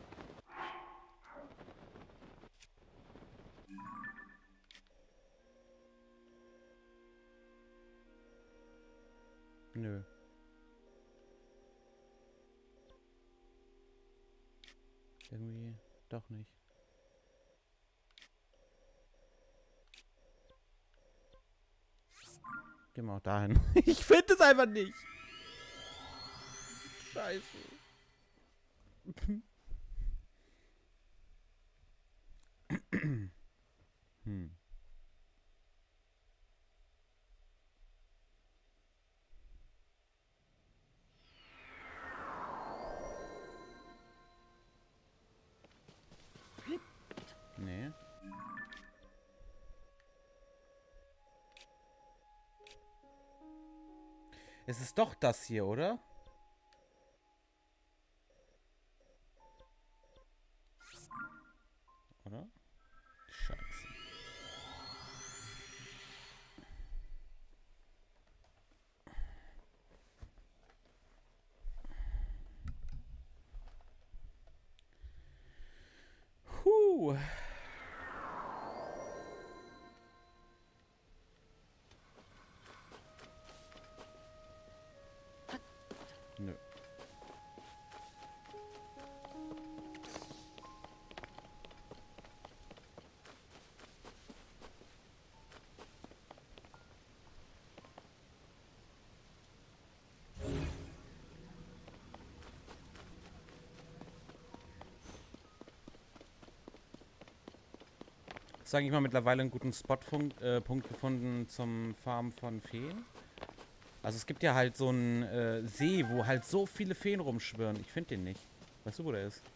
Nö. Irgendwie doch nicht. Gehen wir auch dahin. Ich finde es einfach nicht. Scheiße. Hm. Nee. Es ist doch das hier, oder? Oder? Scheiße. Huh. Nö. Sag ich mal, mittlerweile einen guten Spotpunkt äh, Punkt gefunden zum Farmen von Feen. Also es gibt ja halt so einen äh, See, wo halt so viele Feen rumschwirren. Ich finde den nicht. Weißt du, wo der ist?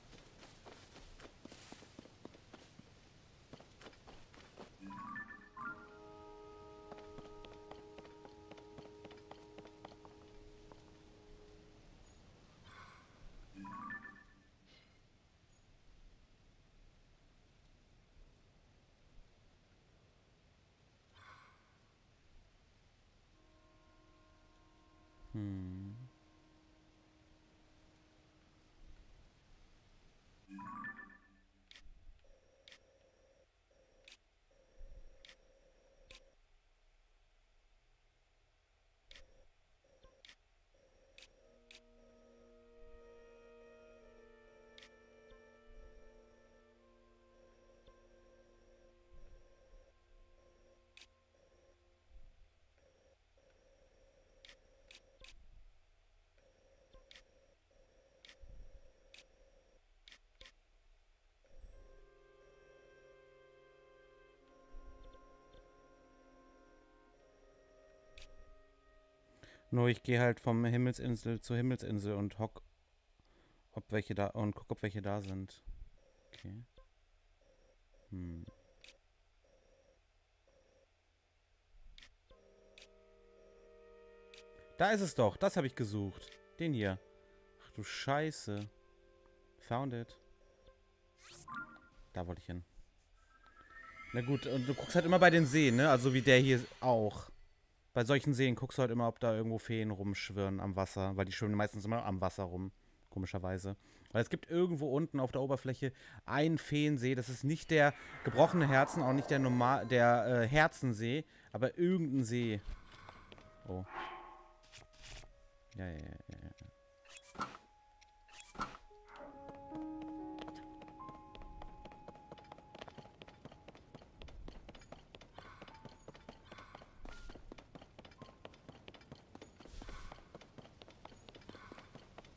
Hm. Nur ich gehe halt vom Himmelsinsel zur Himmelsinsel und hock, ob welche da und guck, ob welche da sind. Okay. Hm. Da ist es doch. Das habe ich gesucht. Den hier. Ach du Scheiße. Found it. Da wollte ich hin. Na gut, und du guckst halt immer bei den Seen, ne? Also wie der hier auch. Bei solchen Seen guckst du halt immer, ob da irgendwo Feen rumschwirren am Wasser. Weil die schwimmen meistens immer am Wasser rum. Komischerweise. Weil es gibt irgendwo unten auf der Oberfläche einen Feensee. Das ist nicht der gebrochene Herzen, auch nicht der normal, der äh, Herzensee, aber irgendein See. Oh. Ja, ja, ja, ja, ja.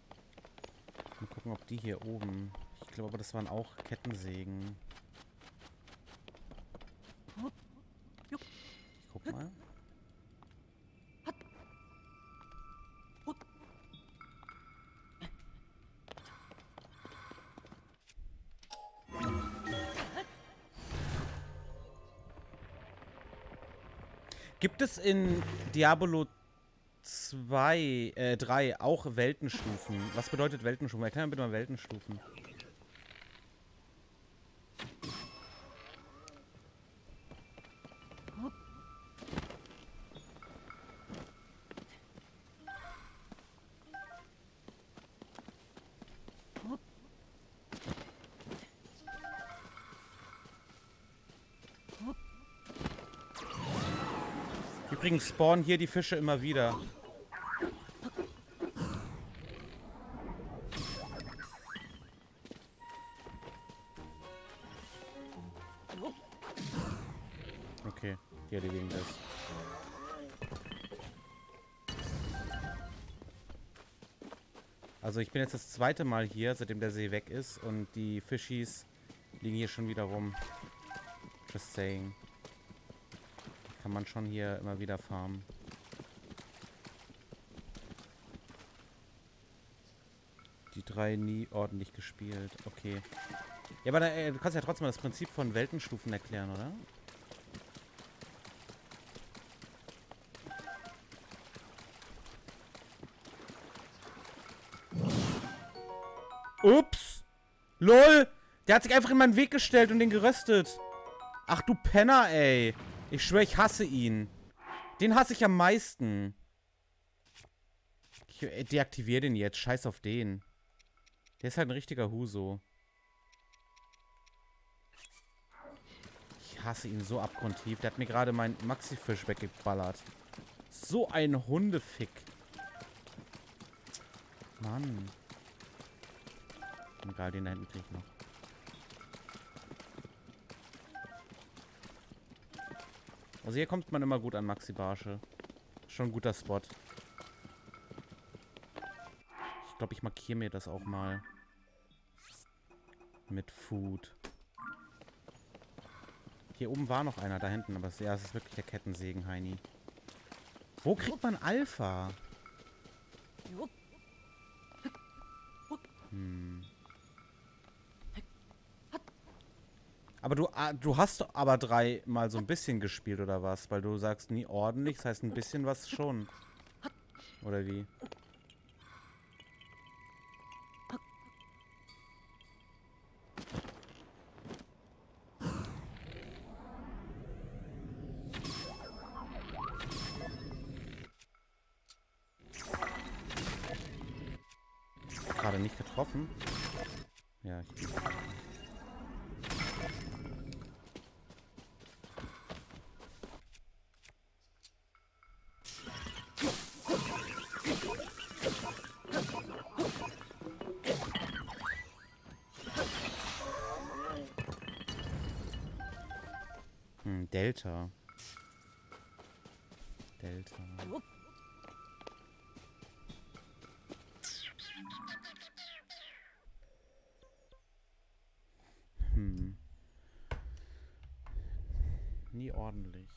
Mal gucken, ob die hier oben... Ich glaube aber, das waren auch Kettensägen. Mal. Gibt es in Diablo zwei, äh, drei auch Weltenstufen? Was bedeutet Weltenstufen? Erklär mir bitte mal Weltenstufen. Übrigens spawnen hier die Fische immer wieder. Okay, die erledigen das. Also ich bin jetzt das zweite Mal hier, seitdem der See weg ist und die Fischis liegen hier schon wieder rum. Just saying. Kann man schon hier immer wieder farmen. Die drei nie ordentlich gespielt. Okay. Ja, aber da, äh, du kannst ja trotzdem mal das Prinzip von Weltenstufen erklären, oder? Ups! LOL! Der hat sich einfach in meinen Weg gestellt und den geröstet. Ach du Penner, ey. Ich schwöre, ich hasse ihn. Den hasse ich am meisten. Ich äh, deaktiviere den jetzt. Scheiß auf den. Der ist halt ein richtiger Huso. Ich hasse ihn so abgrundtief. Der hat mir gerade meinen Maxi-Fisch weggeballert. So ein Hundefick. Mann. Egal, den da hinten krieg ich noch. Also hier kommt man immer gut an Maxi-Barsche. Schon ein guter Spot. Ich glaube, ich markiere mir das auch mal. Mit Food. Hier oben war noch einer, da hinten. Aber es, ja, es ist wirklich der Kettensägen, Heini. Wo kriegt man Alpha? Hm. Aber du, ah, du hast aber dreimal so ein bisschen gespielt, oder was? Weil du sagst nie ordentlich, das heißt ein bisschen was schon. Oder wie? Gerade nicht getroffen. Ja, ich... Hm, Delta. Delta. Hm. Nie ordentlich.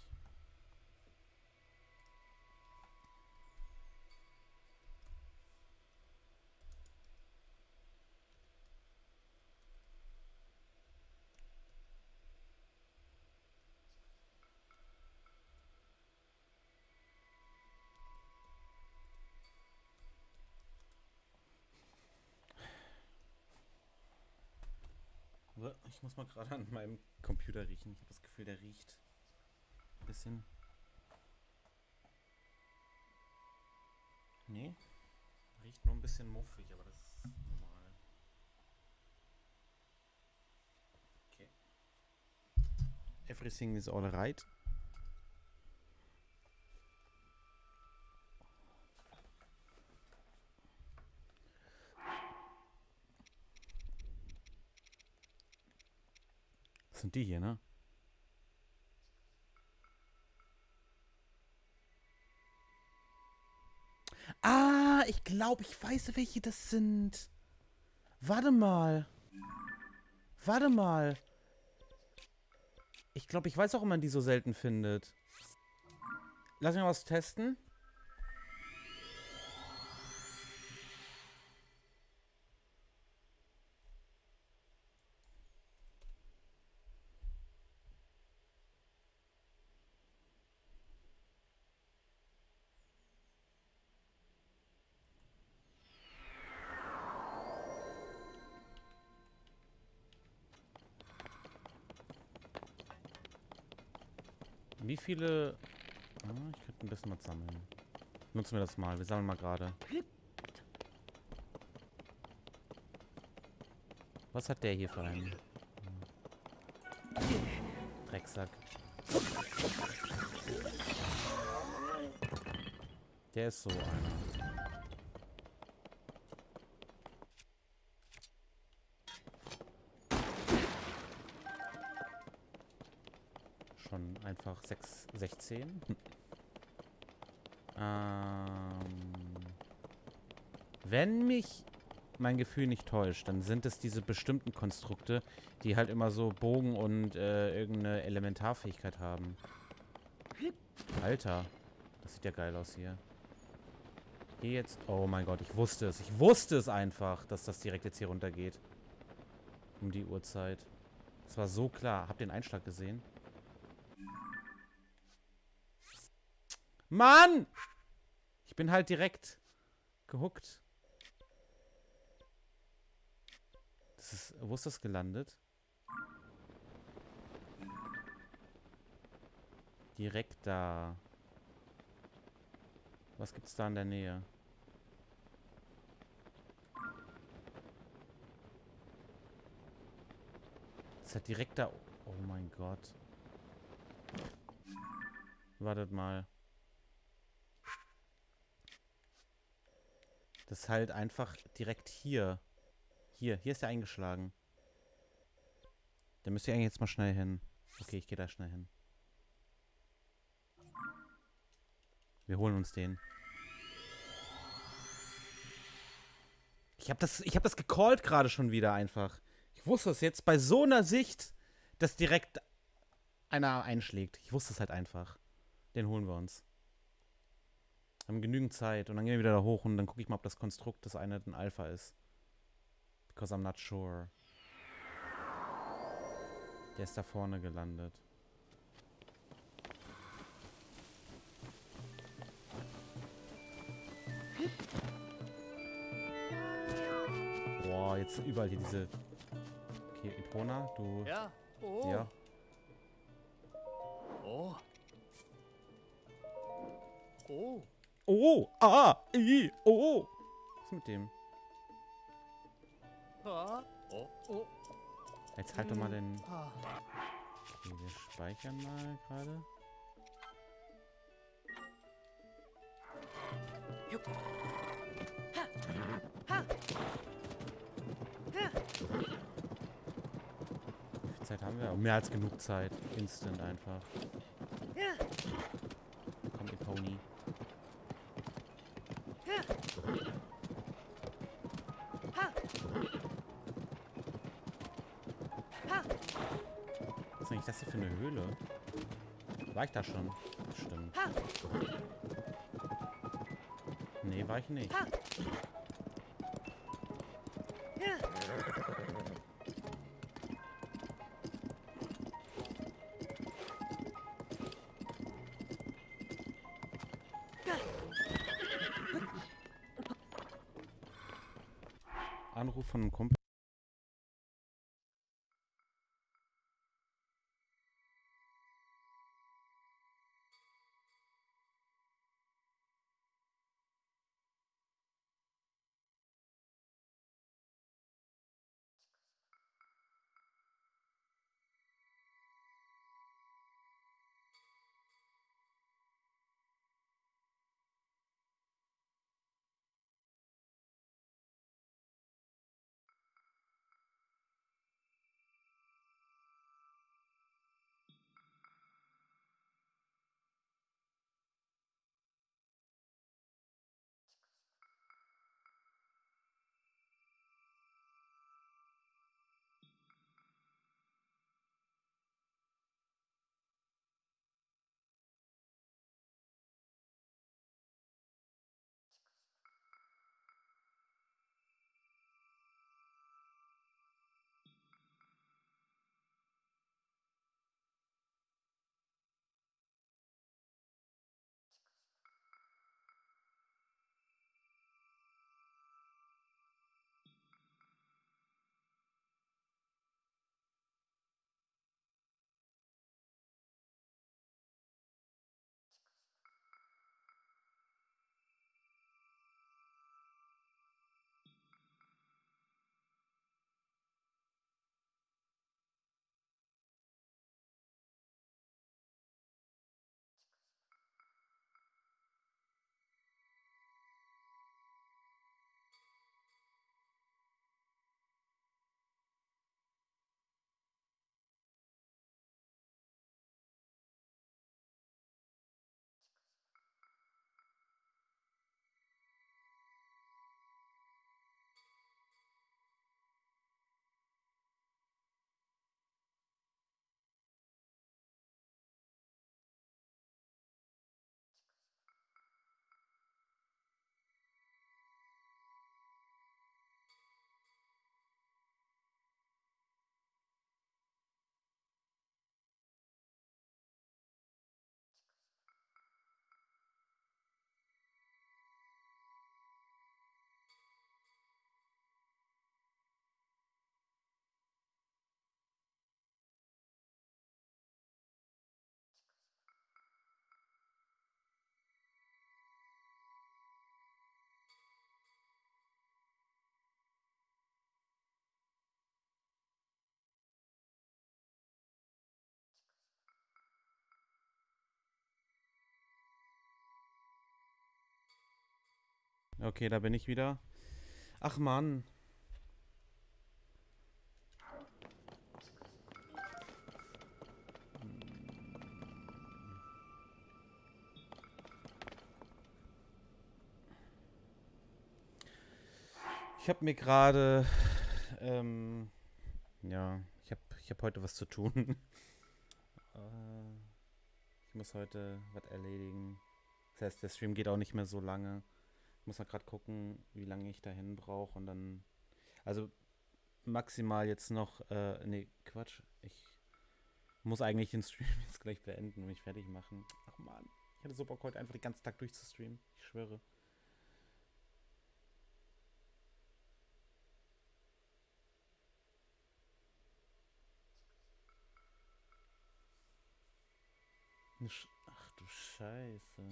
Ich muss mal gerade an meinem Computer riechen. Ich habe das Gefühl, der riecht ein bisschen. Nee, riecht nur ein bisschen muffig, aber das ist normal. Okay. Everything is all right. Das sind die hier, ne? Ah, ich glaube, ich weiß, welche das sind. Warte mal. Warte mal. Ich glaube, ich weiß auch, ob man die so selten findet. Lass mich mal was testen. Wie viele... Ah, ich könnte ein bisschen was sammeln. Nutzen wir das mal. Wir sammeln mal gerade. Was hat der hier für einen? Drecksack. Der ist so einer. Schon einfach sechs, sechzehn. ähm, wenn mich mein Gefühl nicht täuscht, dann sind es diese bestimmten Konstrukte, die halt immer so Bogen und äh, irgendeine Elementarfähigkeit haben. Alter, das sieht ja geil aus hier. Hier jetzt... Oh mein Gott, ich wusste es. Ich wusste es einfach, dass das direkt jetzt hier runtergeht. Um die Uhrzeit. Das war so klar. Habt ihr den Einschlag gesehen? Mann! Ich bin halt direkt gehuckt. Das ist... Wo ist das gelandet? Direkt da. Was gibt's da in der Nähe? Das ist halt direkt da... Oh mein Gott. Wartet mal. Das ist halt einfach direkt hier. Hier, hier ist er eingeschlagen. Da müsst ihr eigentlich jetzt mal schnell hin. Okay, ich gehe da schnell hin. Wir holen uns den. Ich habe das, ich hab das gecallt gerade schon wieder einfach. Ich wusste es jetzt bei so einer Sicht, dass direkt einer einschlägt. Ich wusste es halt einfach. Den holen wir uns. Wir haben genügend Zeit. Und dann gehen wir wieder da hoch und dann gucke ich mal, ob das Konstrukt das eine ein Alpha ist. Because I'm not sure. Der ist da vorne gelandet. Boah, jetzt überall hier diese... Okay, Epona, du... Ja. Oh. Ja. Oh. Oh. Oh! Ah! I! Oh! Was ist mit dem? Ah. Oh. Oh. Jetzt halt doch mal den... Ah. Okay, wir speichern mal gerade. Jupp. Wie viel Zeit haben wir? Oh, mehr als genug Zeit. Instant einfach. Komm, ihr Pony. Was ist eigentlich das hier für eine Höhle? War ich da schon? Stimmt. Nee, war ich nicht. Anruf von einem Kumpel. Okay, da bin ich wieder. Ach Mann. Ich habe mir gerade, ähm, ja, ich habe ich hab heute was zu tun. äh, ich muss heute was erledigen. Das heißt, der Stream geht auch nicht mehr so lange. Ich muss mal gerade gucken, wie lange ich dahin brauche und dann, also maximal jetzt noch, äh, nee, Quatsch. Ich muss eigentlich den Stream jetzt gleich beenden und mich fertig machen. Ach man, ich hatte so Bock heute einfach den ganzen Tag durchzustreamen. Ich schwöre. Ach du Scheiße.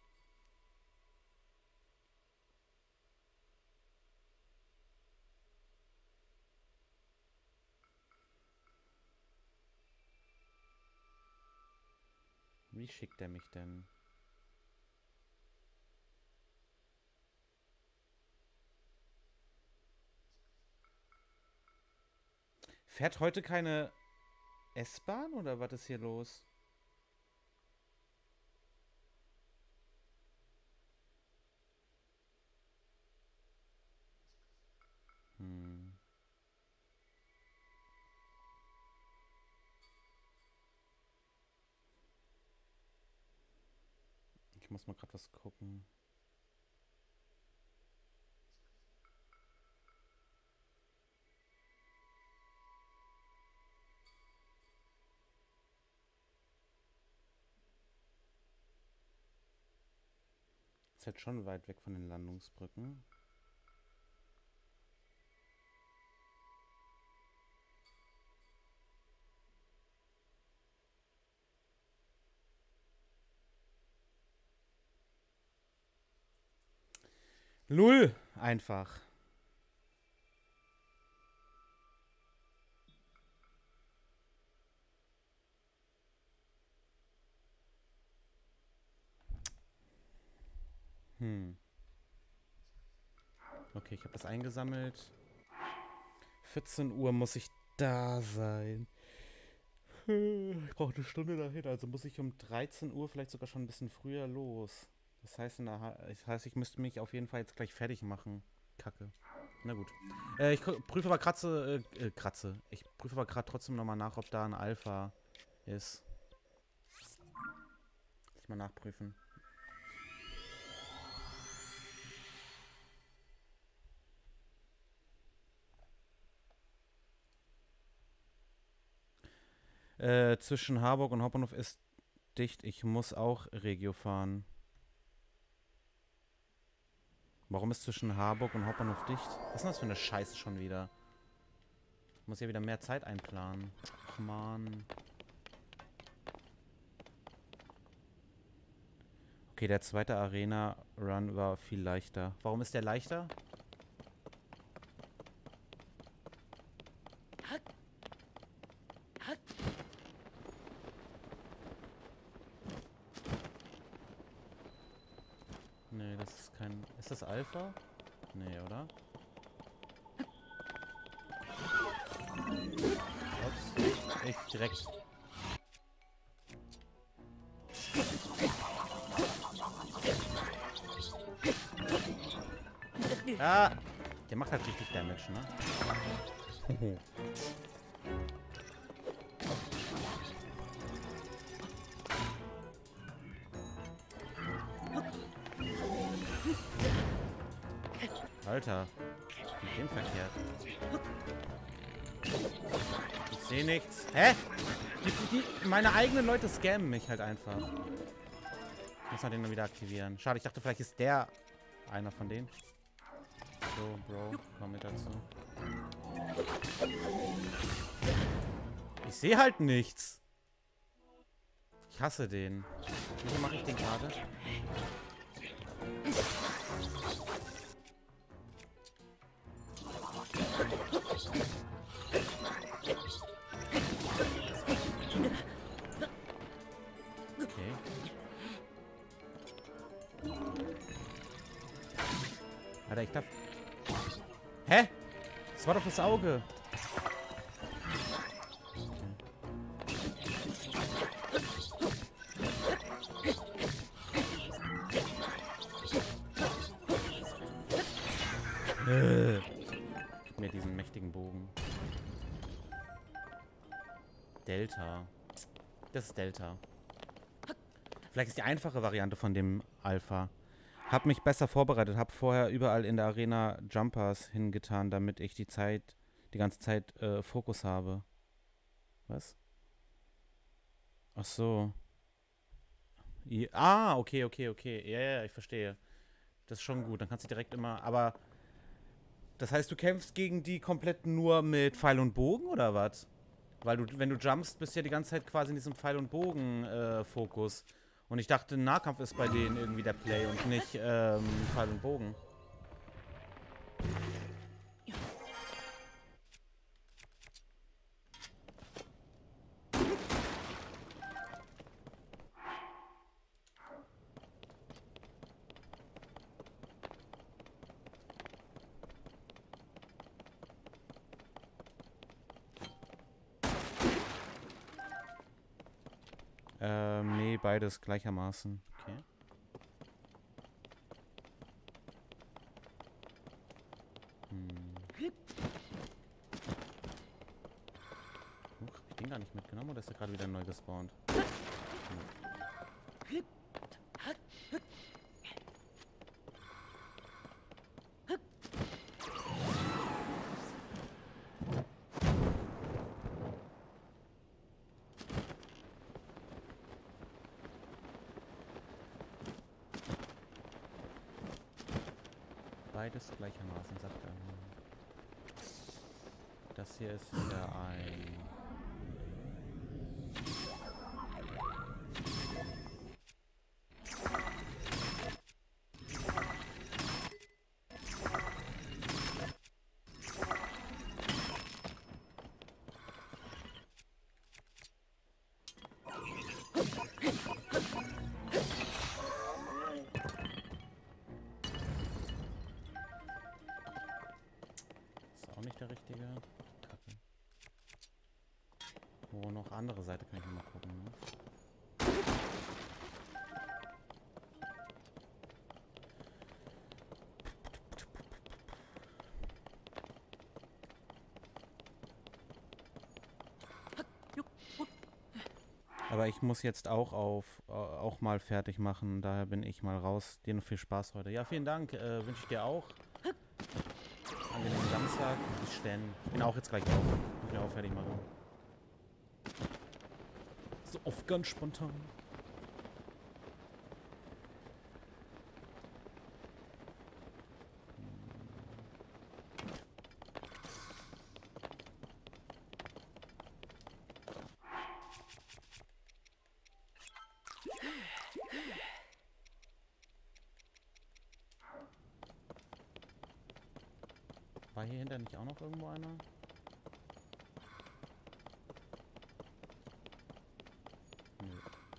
Wie schickt er mich denn? Fährt heute keine S-Bahn oder was ist hier los? Hm. Ich muss mal gerade was gucken. Ist halt schon weit weg von den Landungsbrücken. Null einfach. Hm. Okay, ich habe das eingesammelt. vierzehn Uhr muss ich da sein. Ich brauche eine Stunde dahin, also muss ich um dreizehn Uhr vielleicht sogar schon ein bisschen früher los. Das heißt, in der ha das heißt, ich müsste mich auf jeden Fall jetzt gleich fertig machen. Kacke. Na gut. Äh, ich prüfe aber Kratze, äh, äh, Kratze. Ich prüfe aber gerade trotzdem nochmal nach, ob da ein Alpha ist. Lass ich mal nachprüfen. Äh, zwischen Harburg und Hauptbahnhof ist dicht. Ich muss auch Regio fahren. Warum ist zwischen Harburg und Hauptbahnhof dicht? Was ist denn das für eine Scheiße schon wieder? Ich muss ja wieder mehr Zeit einplanen. Ach man. Okay, der zweite Arena-Run war viel leichter. Warum ist der leichter? Nee, das ist kein... Ist das Alpha? Nee, oder? Ups. Ich direkt... Ah! Der macht halt richtig Damage, ne? Alter, mit dem verkehrt. Ich sehe nichts. Hä? Die, die, meine eigenen Leute scammen mich halt einfach. Ich muss mal den dann wieder aktivieren. Schade, ich dachte, vielleicht ist der einer von denen. So, Bro, komm mit dazu. Ich sehe halt nichts. Ich hasse den. Wie mache ich den gerade? Okay. Alter, ich darf... Hä? Das war doch das Auge. Äh. Gib mir diesen mächtigen Bogen. Delta. Das ist Delta. Vielleicht ist die einfache Variante von dem Alpha. Hab mich besser vorbereitet, hab vorher überall in der Arena Jumpers hingetan, damit ich die Zeit, die ganze Zeit äh, Fokus habe. Was? Ach so. I ah, okay, okay, okay. Ja, ja, ich verstehe. Das ist schon gut, dann kannst du direkt immer, aber das heißt, du kämpfst gegen die komplett nur mit Pfeil und Bogen, oder was? Weil du, wenn du jumpst, bist du ja die ganze Zeit quasi in diesem Pfeil und Bogen-Fokus. Äh, und ich dachte, Nahkampf ist bei denen irgendwie der Play und nicht ähm, Pfeil und Bogen. Ähm, nee, beides gleichermaßen. Okay. Hm. Huch, hab ich den gar nicht mitgenommen oder ist der gerade wieder neu gespawnt? Hm. Beides gleichermaßen, sagt er. Das hier ist wieder ein... Nicht der richtige. Kacke. Wo noch andere Seite kann ich mal gucken. Ne? Aber ich muss jetzt auch auf äh, auch mal fertig machen. Daher bin ich mal raus. Dir noch viel Spaß heute. Ja, vielen Dank. Äh, wünsche ich dir auch. Angenehmen Samstag. Ich stelle. Ich bin auch jetzt gleich auf. Ich bin auch fertig machen. So oft ganz spontan. War hier hinter nicht auch noch irgendwo einer? Nö.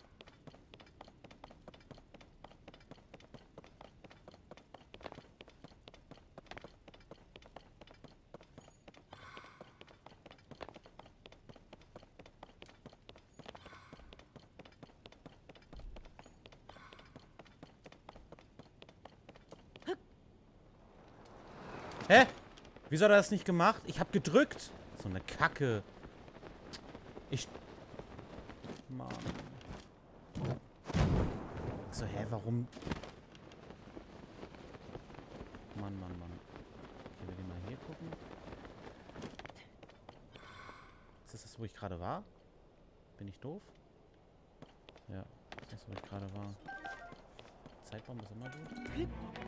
Hä? Wieso hat er das nicht gemacht? Ich hab gedrückt. So eine Kacke. Ich... Mann. Ich so, hä, warum? Mann, Mann, Mann. Ich will mal hier gucken. Ist das das, wo ich gerade war? Bin ich doof? Ja, ist das, wo ich gerade war. Zeitbaum ist immer gut.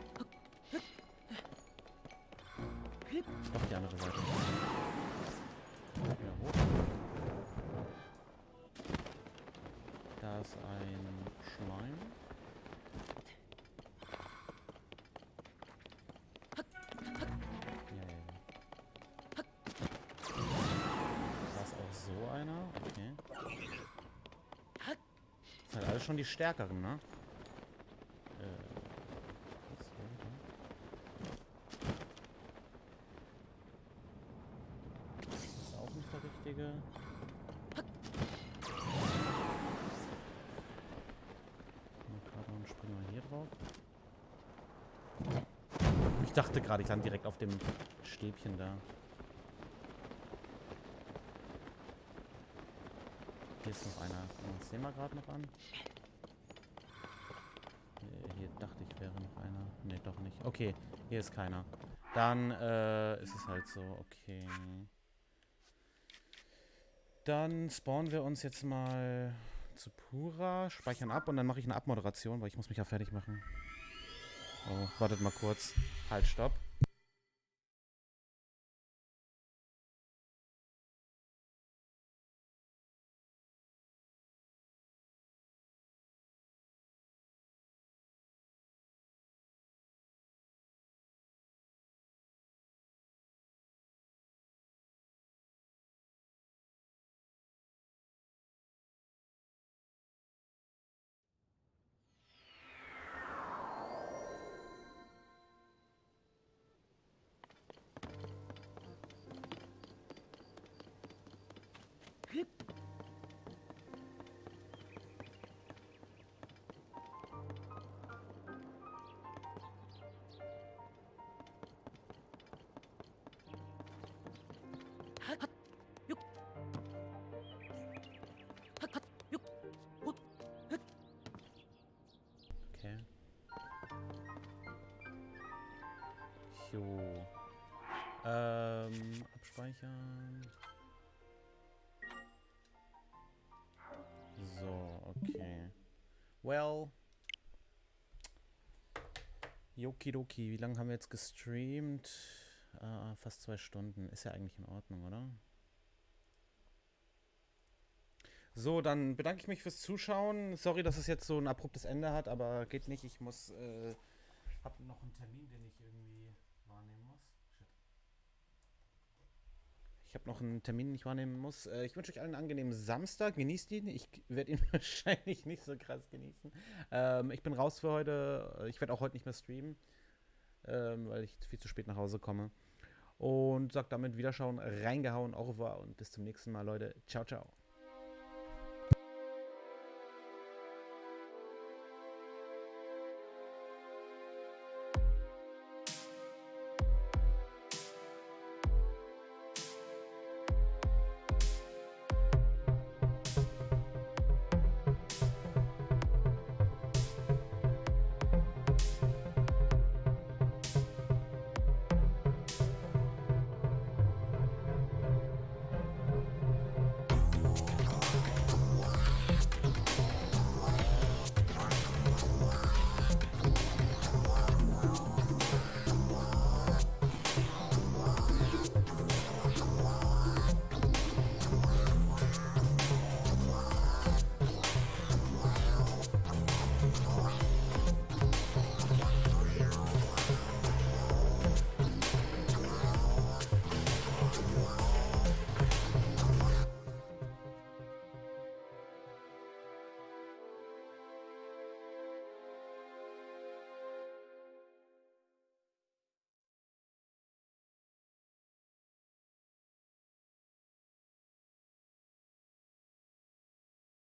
Doch die andere Seite. Wieder hoch. Da ist ein Schleim. Ja, ja, ja. Da ist auch so einer. Okay. Das sind halt alles schon die stärkeren, ne? Äh, was ist hier? dachte gerade, ich lande direkt auf dem Stäbchen da. Hier ist noch einer. Das sehen wir gerade noch an. Hier dachte ich, wäre noch einer. Ne, doch nicht. Okay, hier ist keiner. Dann äh, ist es halt so. Okay. Dann spawnen wir uns jetzt mal zu Pura, speichern ab und dann mache ich eine Abmoderation, weil ich muss mich ja fertig machen. Oh, wartet mal kurz. Halt, stopp. Okay. Jo. Ähm, abspeichern. So, okay. Well. Yokidoki, wie lange haben wir jetzt gestreamt? Äh, fast zwei Stunden. Ist ja eigentlich in Ordnung, oder? So, dann bedanke ich mich fürs Zuschauen. Sorry, dass es jetzt so ein abruptes Ende hat, aber geht nicht. Ich muss, äh, hab noch einen Termin, den ich irgendwie wahrnehmen muss. Shit. Ich habe noch einen Termin, den ich wahrnehmen muss. Äh, ich wünsche euch allen einen angenehmen Samstag. Genießt ihn. Ich werde ihn wahrscheinlich nicht so krass genießen. Ähm, ich bin raus für heute. Ich werde auch heute nicht mehr streamen, ähm, weil ich viel zu spät nach Hause komme. Und sag damit Wiederschauen, reingehauen, au revoir und bis zum nächsten Mal, Leute. Ciao, ciao.